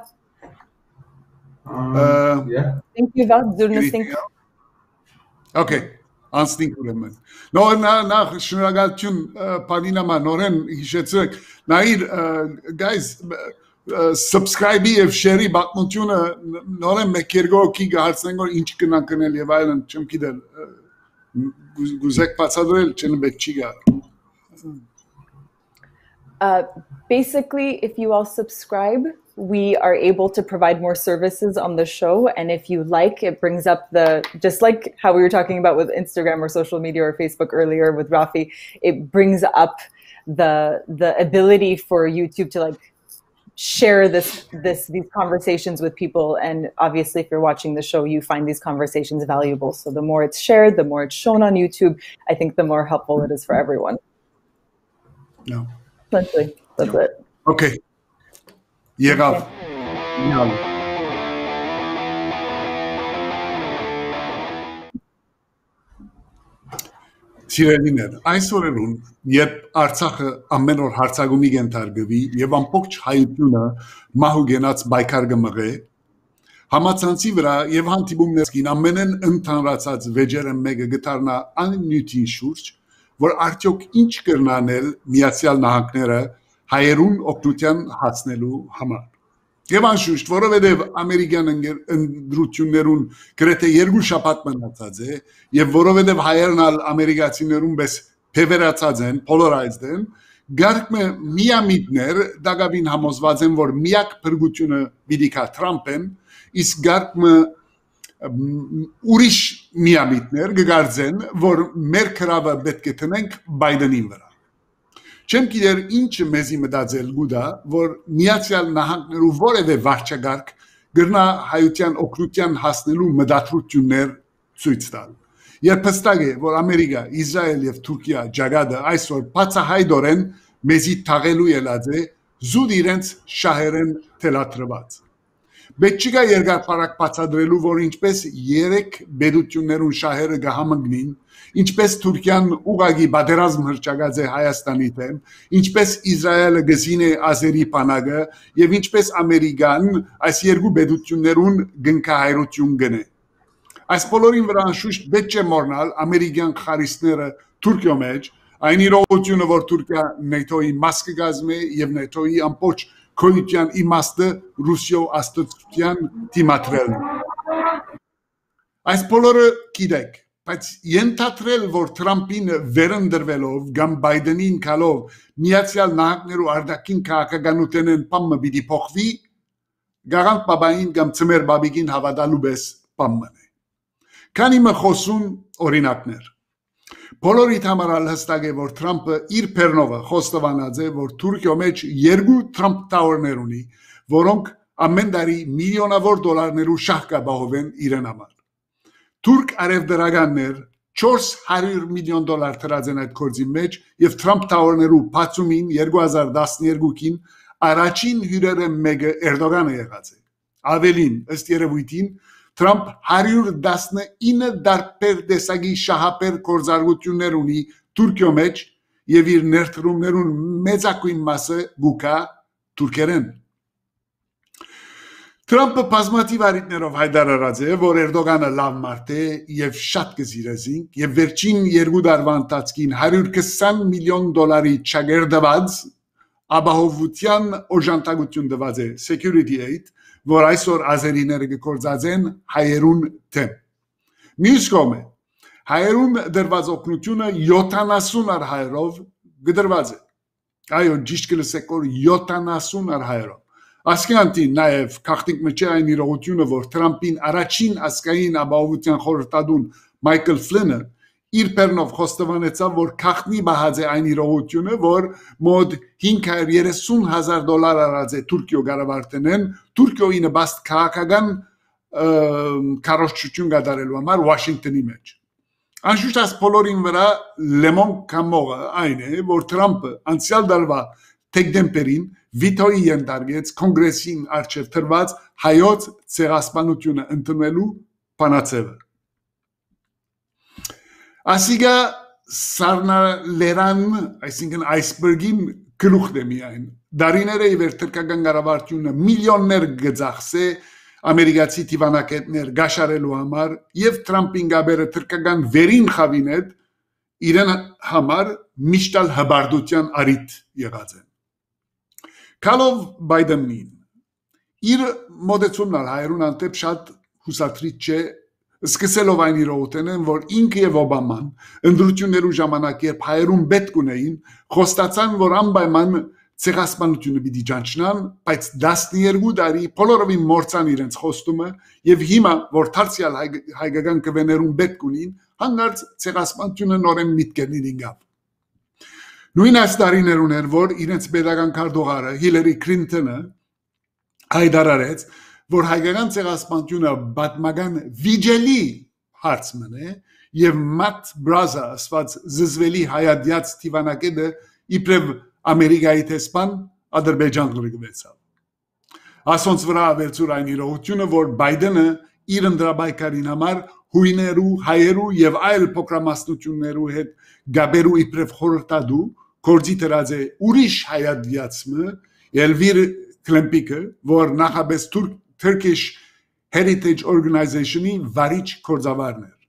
[SPEAKER 8] Um, uh, yeah.
[SPEAKER 23] Thank you, Vas.
[SPEAKER 1] Okay. անցնենք ուրեմն։ Նոր նախ շնորհակալություն Պալինամա նորեն հիշեցրեք, նայր guys subscribe-ի եւ share-ի բացմությունը նորեն մեկ երկու հոգի գարցնենք որ ինչ կնան կնել եւ այլն, չեմ գիտել գուզեք բացադրել չեն պետք չի գա։
[SPEAKER 23] Uh, basically, if you all subscribe, we are able to provide more services on the show. And if you like, it brings up the, just like how we were talking about with Instagram or social media or Facebook earlier with Rafi, it brings up the the ability for YouTube to like share this this these conversations with people. And obviously, if you're watching the show, you find these conversations valuable. So the more it's shared, the more it's shown on YouTube, I think the more helpful it is for everyone.
[SPEAKER 1] No.
[SPEAKER 23] Essentially, that's it.
[SPEAKER 1] Okay. Եղավ։ Սիրելիներ, այս օրերուն, երբ Արցախը ամեն օր հարցակումի կենթարկվի եւ ամբողջ հայությունը մահու գնաց բայկար կմղե, համացանցի վրա եւ հանդիպումներքին ամենեն ընդհանրացած վեճերը մեկը գտարնա աննյութին շուրջ, որ արդյոք ինչ կրնանել Միացյալ Նահանգները հայերուն օգնության հասնելու համար։ Եվ անշուշտ, որովհետև ամերիկյան ընդրություններուն գրեթե երկու շաբաթ մնացած է, եւ որովհետև հայերն ալ ամերիկացիներուն պես փևերացած են, polarized են, գարկմը միամիտներ դակավին համոզված են, որ միակ փրկությունը պիտի կա Թրամփեն, իսկ գարկմը ուրիշ միամիտներ կգարձեն, որ մեր քրավը պետք է տնենք Բայդենին վրա։ Չեմ գիտեր ինչը մեզի մտածել գուտա, որ Միացյալ Նահանգներու որևէ վարչագարկ գրնա հայության օգնության հասնելու մտադրություններ ցույց տալ։ Երբ հստակ է, որ Ամերիկա, Իսրայել եւ Թուրքիա ջագադը այսօր բացահայտորեն մեզի թաղելու ելած է, զուտ իրենց շահերեն թելադրված։ Պետք չկա երկար պարակ բացադրելու, որ ինչպես երեք բեդություններուն շահերը կհամընկնին, ինչպես Թուրքիան ուղղակի պատերազմ հրճակած է Հայաստանի դեմ, ինչպես Իսրայելը գզին է Ազերի բանակը եւ ինչպես Ամերիկան այս երկու բեդություններուն գնքահայրություն գնե։ Այս բոլորին վրա անշուշտ պետք է մոռանալ ամերիկյան խարիսները Թուրքիո մեջ, այն իրողությունը, որ Թուրքիա նեյթոյի մաս կգազմի եւ նեյթոյի ամբողջ քոյության իմաստը Ռուսիո աստծության դիմադրելն։ Այս բոլորը գիտեք, բայց ենթադրել, որ Թրամփին վերընտրվելով կամ Բայդենին կալով Միացյալ Նահանգներու արտաքին քաղաքականութենեն պամը պիտի փոխվի, գաղանտ բաբային կամ ծմեր բաբիկին հավատալու պես պամն է։ Քանի մը խոսուն օրինակներ։ Բոլորիդ համար հստակ է, որ Թրամփը իր պերնովը խոստովանած է, որ Թուրքիո մեջ երկու Թրամփ տաուրներ ունի, որոնք ամեն տարի միլիոնավոր դոլարներու շահ կապահովեն իրեն համար։ Թուրք արևդրականներ չորս հարյուր միլիոն դոլար տրած են այդ գործի մեջ եւ Թրամփ տաուրներու բացումին երկու հազար տասներկուին առաջին հյուրերը մեկը Էրդողանը եղած է։ Ավելին, ըստ երևույթին, Թրամփ հարյուր տասնինը դարբեր տեսակի շահապեր գործառույթներ ունի Թուրքիո մեջ եւ իր ներդրումներուն մեծակույն մասը գուկա թուրքերեն։ Թրամփը բազմաթիվ առիթներով հայտարարած է, որ Էրդողանը լավ մարդ է եւ շատ կզիրազինք եւ վերջին երկու տարվա ընթացքին հարյուր քսան միլիոն դոլարի չագերդված ապահովության օժանդակություն տված է security aid, որ այսօր ազերիները կգործածեն հայերուն դեմ։ Մյուս կողմը, հայերուն դրված օգնությունը յոթանասուն արհայրով գդրված է։ Այո, ճիշտ կլսեք, որ յոթանասուն արհայրով։ Ասկյանտին նաև քաղտիկ մեջ այն իրողությունը, որ Թրամփին առաջին ասկային ապահովության խորհրդատուն Մայքլ Ֆլինը իր պերնով խոստովանեցավ, որ քաղտնի բահած է այն իրողությունը, որ մոտ հինգ հարյուր երեսուն հազար դոլար արած է Թուրքիո գարավարտենեն, Թուրքիոյի նպաստ քաղաքական քարոզչություն կատարելու համար Վաշինգտոնի մեջ։ Անշուշտ այս բոլորին վրա լեմոն կամողը այն է, որ Թրամփը անցյալ տարվա դեկտեմբերին վիտոյի ենթարկեց կոնգրեսին առջև տրված հայոց ցեղասպանությունը ընդունելու բանաձևը։ Ասիգա սառնալերան, այսինքն այսբերգին գլուխն է միայն։ Դարիները իվեր թրկական կառավարությունը միլիոններ գծախսե ամերիկացի դիվանագետներ գաշարելու համար եւ Թրամփին գաբերը թրկական վերին խավին հետ իրեն համար միշտալ հբարդության արիտ եղած են։ Քալով Բայդենին իր մոդեցումն հայերուն անտեպ շատ հուսադրիչ չէ սկսելով այն իրողութենեն, որ ինքը եւ Օբաման ընդրություններու ժամանակ երբ հայերուն պետք ունեին, խոստացան, որ անպայման ցեղասպանությունը պիտի ճանչնան, բայց տասներկու տարի բոլորովին մորցան իրենց խոստումը եւ հիմա, որ դարձյալ հայկական կվեներուն պետք ունին, հանգարց ցեղասպանությունը նորեն միտքերին ինգավ։ Նույն այս տարիներուն էր, որ իրենց pedagogan քարտուղարը Հիլարի Քլինտոնը հայտարարեց, որ հայկական ցեղասպանությունը պատմական վիճելի հարց մնե եւ Մատ Բրազա ասված զզվելի հայադյաց դիվանագետը իբրև Ամերիկայի տեսփան Ադրբեջան գրգվեցավ։ Ասոնց վրա ավելցուր այն իրողությունը, որ Բայդենը իր ընդրաբայկարին համար հույներու, հայերու եւ այլ փոքրամասնություններու հետ գաբերու իբրև խորհրդադու կորձի դրած է ուրիշ հայադյացը Elvir Klempikը, որ նախաբես թուրք Turkish Heritage Organization-ի վարիչ կորձավարն էր։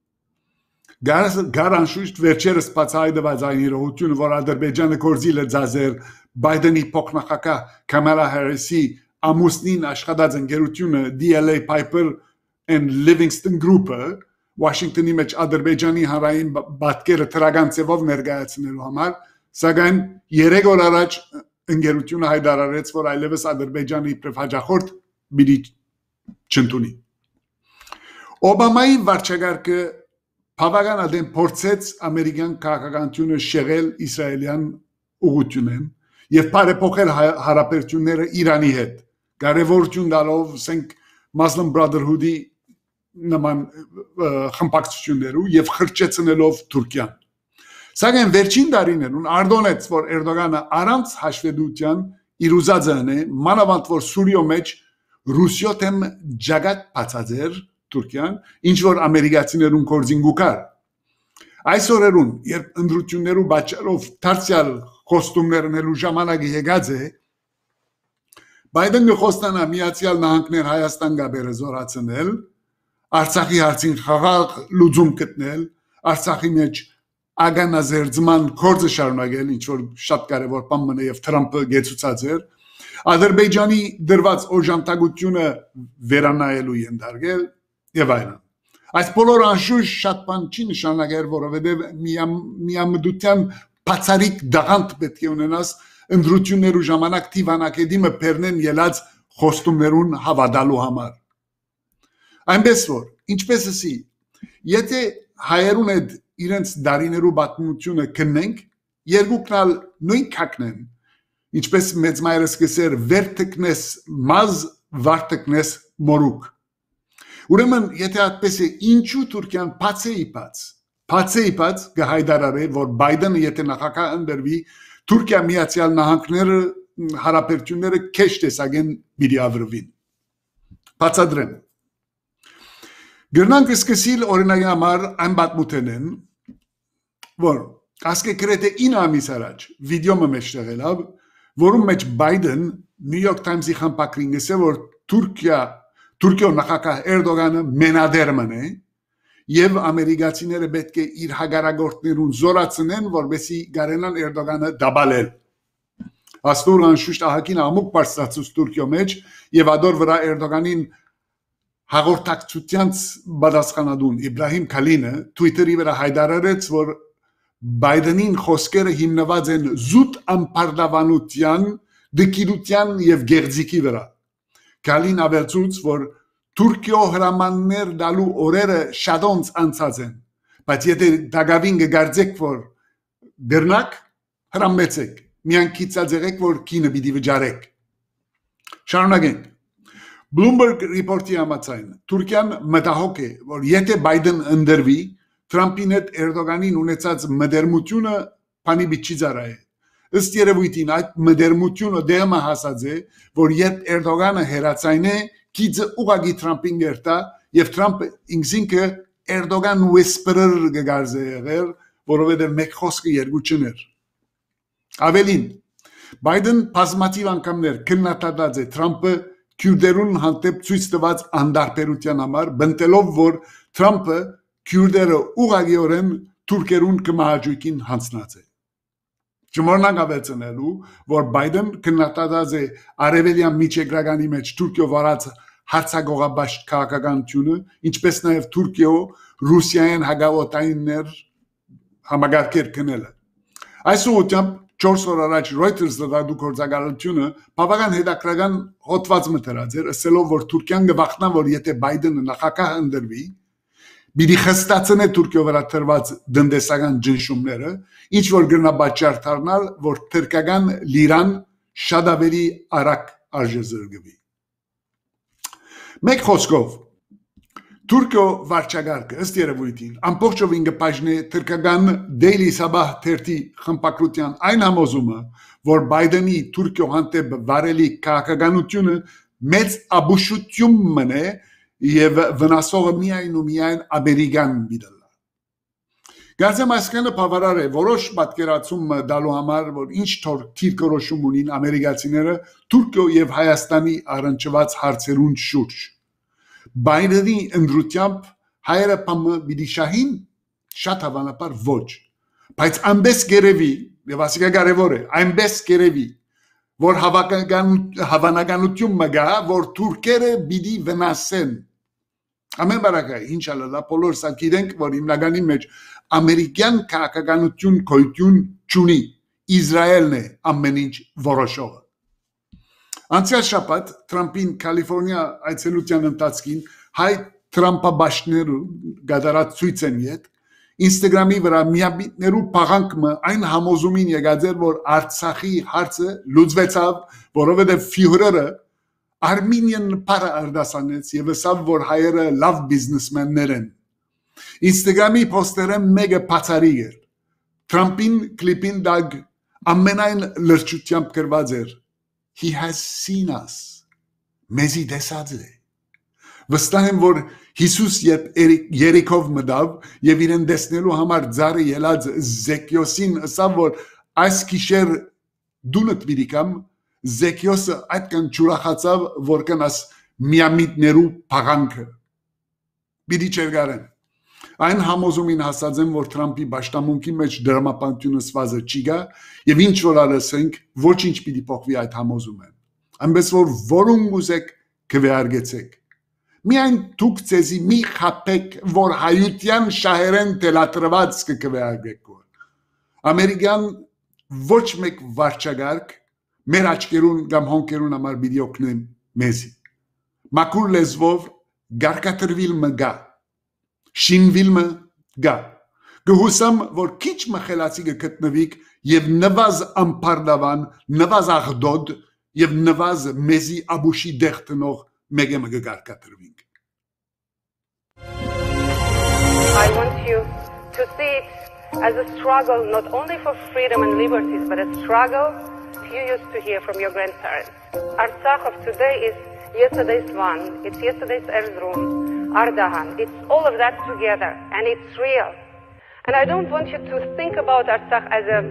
[SPEAKER 1] Գարանշուշտ վերջերս բացահայտված այն իրողությունը, որ Ադրբեջանը կորձի լծազեր Բայդենի փոխնախագահ Kamala Harris-ի ամուսնին աշխատած ընկերությունը D L A Piper and Livingston Group-ը Washington-ի մեջ Ադրբեջանի հանրային պատկերը թրագան ձևով ներկայացնելու համար, սակայն երեք օր առաջ ընկերությունը հայտարարեց, որ այլևս Ադրբեջանի իբրև հաջախորդ պիտի չընդունի։ Օբամայի վարչագարկը բավականին փորձեց ամերիկյան քաղաքականությունը շեղել իսրայելյան ուղղությունեն եւ բարեփոխել հարաբերությունները Իրանի հետ, կարևորություն տալով ասենք Muslim Brotherhood-ի նման խմբակցություններու եւ խրճեցնելով Թուրքիան։ Սակայն վերջին տարիներուն արդոնեց, որ Էրդողանը առանց հաշվետվության իր ուզածն է, մանավանդ որ Սուրիո մեջ Ռուսիո թեմ ջագատ բացածեր Թուրքիան, ինչ որ ամերիկացիներուն կորձին գուկար։ Այս օրերուն, երբ ընդրություններու բաճարով դարձյալ խոստումներն ելու ժամանակը եկած է, Բայդենը խոստանա Միացյալ Նահանգներ Հայաստան գաբերը զորացնել, Արցախի հարցին խաղաղ լուծում գտնել, Արցախի մեջ ագանազերծման կորձը շարունակել, ինչ որ շատ կարևոր բան մնա եւ Թրամփը գեցուցած էր, Ադրբեջանի դրված օժանդակությունը վերանայելու ենթարկել եւ այլն։ Այս բոլորը անշուշտ շատ բան չի նշանակել, որովհետեւ միամդության բացարիք դաղանդ պետք է ունենաս ընդրություններու ժամանակ դիվանագետիմը բերնեն ելած խոստումներուն հավատալու համար։ Այնպես որ, ինչպես ասի, եթե հայերուն այդ իրենց դարիներու պատմությունը կնենք, երկուքնալ նույն կակնեն, ինչպես մեծ մայրս կսեր վերթկնես մազ, վարտկնես մորուկ։ Ուրեմն, եթե այդպես է, ինչու Թուրքիան բաց է իպած, բաց է իպած կհայտարարի, որ Բայդենը եթե նախագահ ընդրվի, Թուրքիա Միացյալ Նահանգները հարաբերությունները քեշ տեսագեն պիտի ավրվին։ Բացադրեմ։ Գրնանք սկսիլ օրինակ համար այն պատմութենեն, որ ասկե գրեթե ինը ամիս առաջ վիդեոմը մեջ տեղելով, որում մեջ Բայդեն New York Times-ի խմբակրին գսե, որ Թուրքիա Թուրքիո նախագահ Էրդողանը մենադերմն է եւ ամերիկացիները պետք է իր հագարագործներուն զորացնեն, որովհետեւ գարենան Էրդողանը դաբալել։ Աստուր անշուշտ ահագին ամուկ բարձրացուց Թուրքիո մեջ եւ ադոր վրա Էրդողանին հաղորդակցությանց բադասխանադուն Իբրահիմ Քալինը Twitter-ի վրա հայտարարեց, որ Բայդենին խոսքերը հիմնված են զուտ անպարտավորության, դկիրության եւ գեղձիկի վրա։ Քալին ավելցուց, որ Թուրքիո հրամաններ դալու օրերը շատոնց անցած են, բայց եթե դագավին կգարձեք, որ դեռնակ հրամեցեք, միան քիծած եղեք, որ կինը պիտի վճարեք։ Շարունակենք։ Bloomberg report-ի համաձայն Թուրքիան մտահոգ է, որ եթե Բայդեն ընդրվի, Թրամփին հետ Էրդողանին ունեցած մդերմությունը բանի բիչի ծառայ է։ Ըստ երևույթին այդ մդերմությունը դեմը հասած է, որ երբ Էրդողանը հերացայնե, քիծը ուղագի Թրամփին գերտա եւ Թրամփը ինքնինքը Էրդողան whisperer գարզե եղեր, որովհետեւ մեկ խոսքը երկու չներ։ Ավելին, Բայդեն բազմաթիվ անգամներ քննադատած է Թրամփը քյուրդերուն հանդեպ ցույց տված անդարբերության համար, բնտելով որ Թրամփը քյուրդերը ուղղակիորեն թուրքերուն կմահաճույքին հանձնած է։ Չմոռնանք ավելցնելու, որ Բայդեն քննադատած է արևելյան միջերկրականի մեջ Թուրքիո վարած հարցագողաբաշտ քաղաքականությունը, ինչպես նաև Թուրքիո Ռուսիայեն հագավոտայիններ համագարկեր կնելը։ Այս ուղղությամբ չորս օր առաջ Reuters լրատվամիջոցը բավական հետաքրքրական հոդված մտերած էր, ասելով, որ Թուրքիան գվախնա, որ եթե Բայդենը նախագահ ընտրվի, Բիդի խստացնե Թուրքիո վրա տրված դնդեսական ճնշումները, ինչ որ գրնաբաճար դառնալ, որ թրկական լիրան շատ ավելի արագ արժեզրկվի։ Մեկ խոսքով, Թուրքիո վարչագարկը ըստ երևույթին ամբողջովին կբաժնի թրկական Daily Sabah թերթի խմբակրության այն համոզումը, որ Բայդենի Թուրքիո հանդեպ վարելի քաղաքականությունը մեծ աբուշություն մնե եւ վնասողը միայն ու միայն ամերիկան բիդլա։ Գարձեմ այսքանը բավարար է որոշ պատկերացում դալու համար, որ ինչ թոր թիրքորոշում ունին ամերիկացիները Թուրքիո եւ Հայաստանի առնչված հարցերուն շուրջ։ Բայդենի ընդրությամբ հայերը պամը բիդի շահին շատ հավանաբար ոչ, բայց ամբես գերեվի եւ ասիկա կարեւոր է, ամբես գերեվի որ հավանականություն մգա, որ թուրքերը բիդի վնասեն Ամեն բարակայ, ինչ ալալա, բոլոր սա գիտենք, որ հիմնականի մեջ ամերիկյան քաղաքականություն գոյություն չունի, Իսրայելն է ամեն ինչ որոշողը։ Անցյալ շաբաթ Թրամփին Կալիֆոռնիա այցելության ընթացքին հայ Թրամփաբաշտներու գդարած ցույց են յետ, Instagram-ի վրա միաբիտներու փաղանքը այն համոզումին եկած էր, որ Արցախի հարցը լուծվեցավ, որովհետև ֆյուրերը Armenian para արդասանեց եւ ասավ որ հայերը լավ բիզնեսմեններ են։ Instagram-ի պոստերը մեկը բացառիկ էր։ Թրամփին կլիպին դակ ամենայն լրջությամբ գրված էր He has seen us. Մեզի տեսած է։ Վստահ եմ որ Հիսուս Երիքով մտավ եւ իրեն տեսնելու համար ծառը ելած Զեկիոսին ասավ որ այս գիշեր դունդ բիրիկամ Զեկիոսը այդքան ճուրախացավ, որ կնաս միամիտներու փաղանքը։ Բիդի չերգարեն։ Այն համոզումին հասած եմ, որ Թրամփի պաշտամունքի մեջ դրամապանությունը սվածը չի գա, եւ ինչ որ արեցենք, ոչինչ պիտի փոխվի այդ համոզումը։ Այնպես որ որում ուզեք կվեարգեցեք։ Միայն դուք ցեզի մի խապեք, որ հայության շահերեն դելատրված կկվեարգեք։ Ամերիկան ոչ մեկ վարչագարկ մեր աչքերուն կամ հոնքերուն համար պիտի օգնեն մեզի։ Մաքուր լեզվով գարկատրվիլ մը գա, շինվիլ մը գա։ Գհուսամ, որ քիչ մխելացի կգտնվիք եւ նվազ ամպարդավան, նվազ աղդոդ եւ նվազ մեզի աբուշի դեղ տնող մեկը մը կգարկատրվինք։
[SPEAKER 4] I want you to see it as a struggle not only for freedom and liberties, but a struggle you used to hear from your grandparents. Artsakh of today is yesterday's Van, it's yesterday's Erzurum, Ardahan. It's all of that together, and it's real. And I don't want you to think about Artsakh as a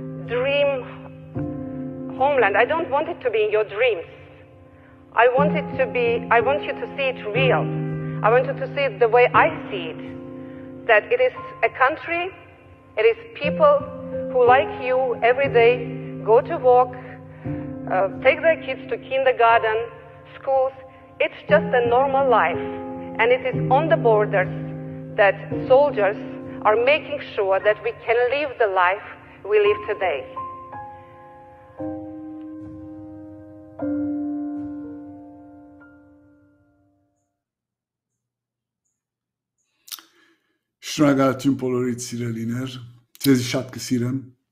[SPEAKER 4] dream homeland. I don't want it to be in your dreams. I want it to be, I want you to see it real. I want you to see it the way I see it. That it is a country, it is people who, like you, every day go to work, uh, take their kids to kindergarten, schools. It's just a normal life. And it is on the borders that soldiers are making sure that we can live the life we live today.
[SPEAKER 1] Շնորհակալություն բոլորիդ սիրելիներ, ձեզ շատ կսիրեմ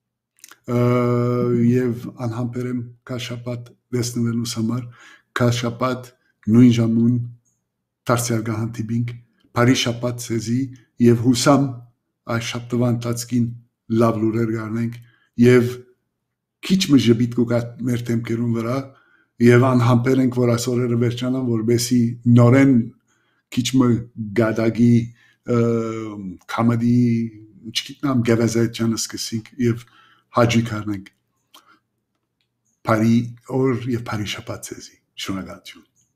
[SPEAKER 1] եւ անհամբերեմ քաշապատ դեսնվելուց համար, քաշապատ նույն ժամուն դարձյալ կհանդիպինք, բարի շաբաթ ձեզի եւ հուսամ այս շաբթվա ընթացքին լավ լուրեր գարնենք եւ քիչ մը ժպիտ կուկա մեր թեմքերուն վրա եւ անհամբերենք որ այսօրերը վերջանան որբեսի նորեն քիչ մը գադագի կամեդի չգիտնամ գավազայցանը սկսենք եւ հաջի կարնենք բարի օր եւ բարի շաբաթ ձեզի շնորհակալություն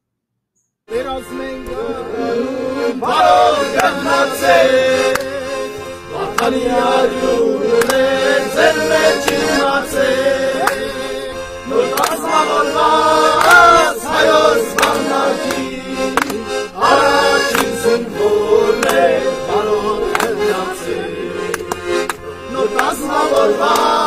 [SPEAKER 3] Biraz menga Baro gannatse Vatani arune Zerre çimatse Nurtazma olmaz Hayos vanaki Araçinsin kurle Baro gannatse Nurtazma olmaz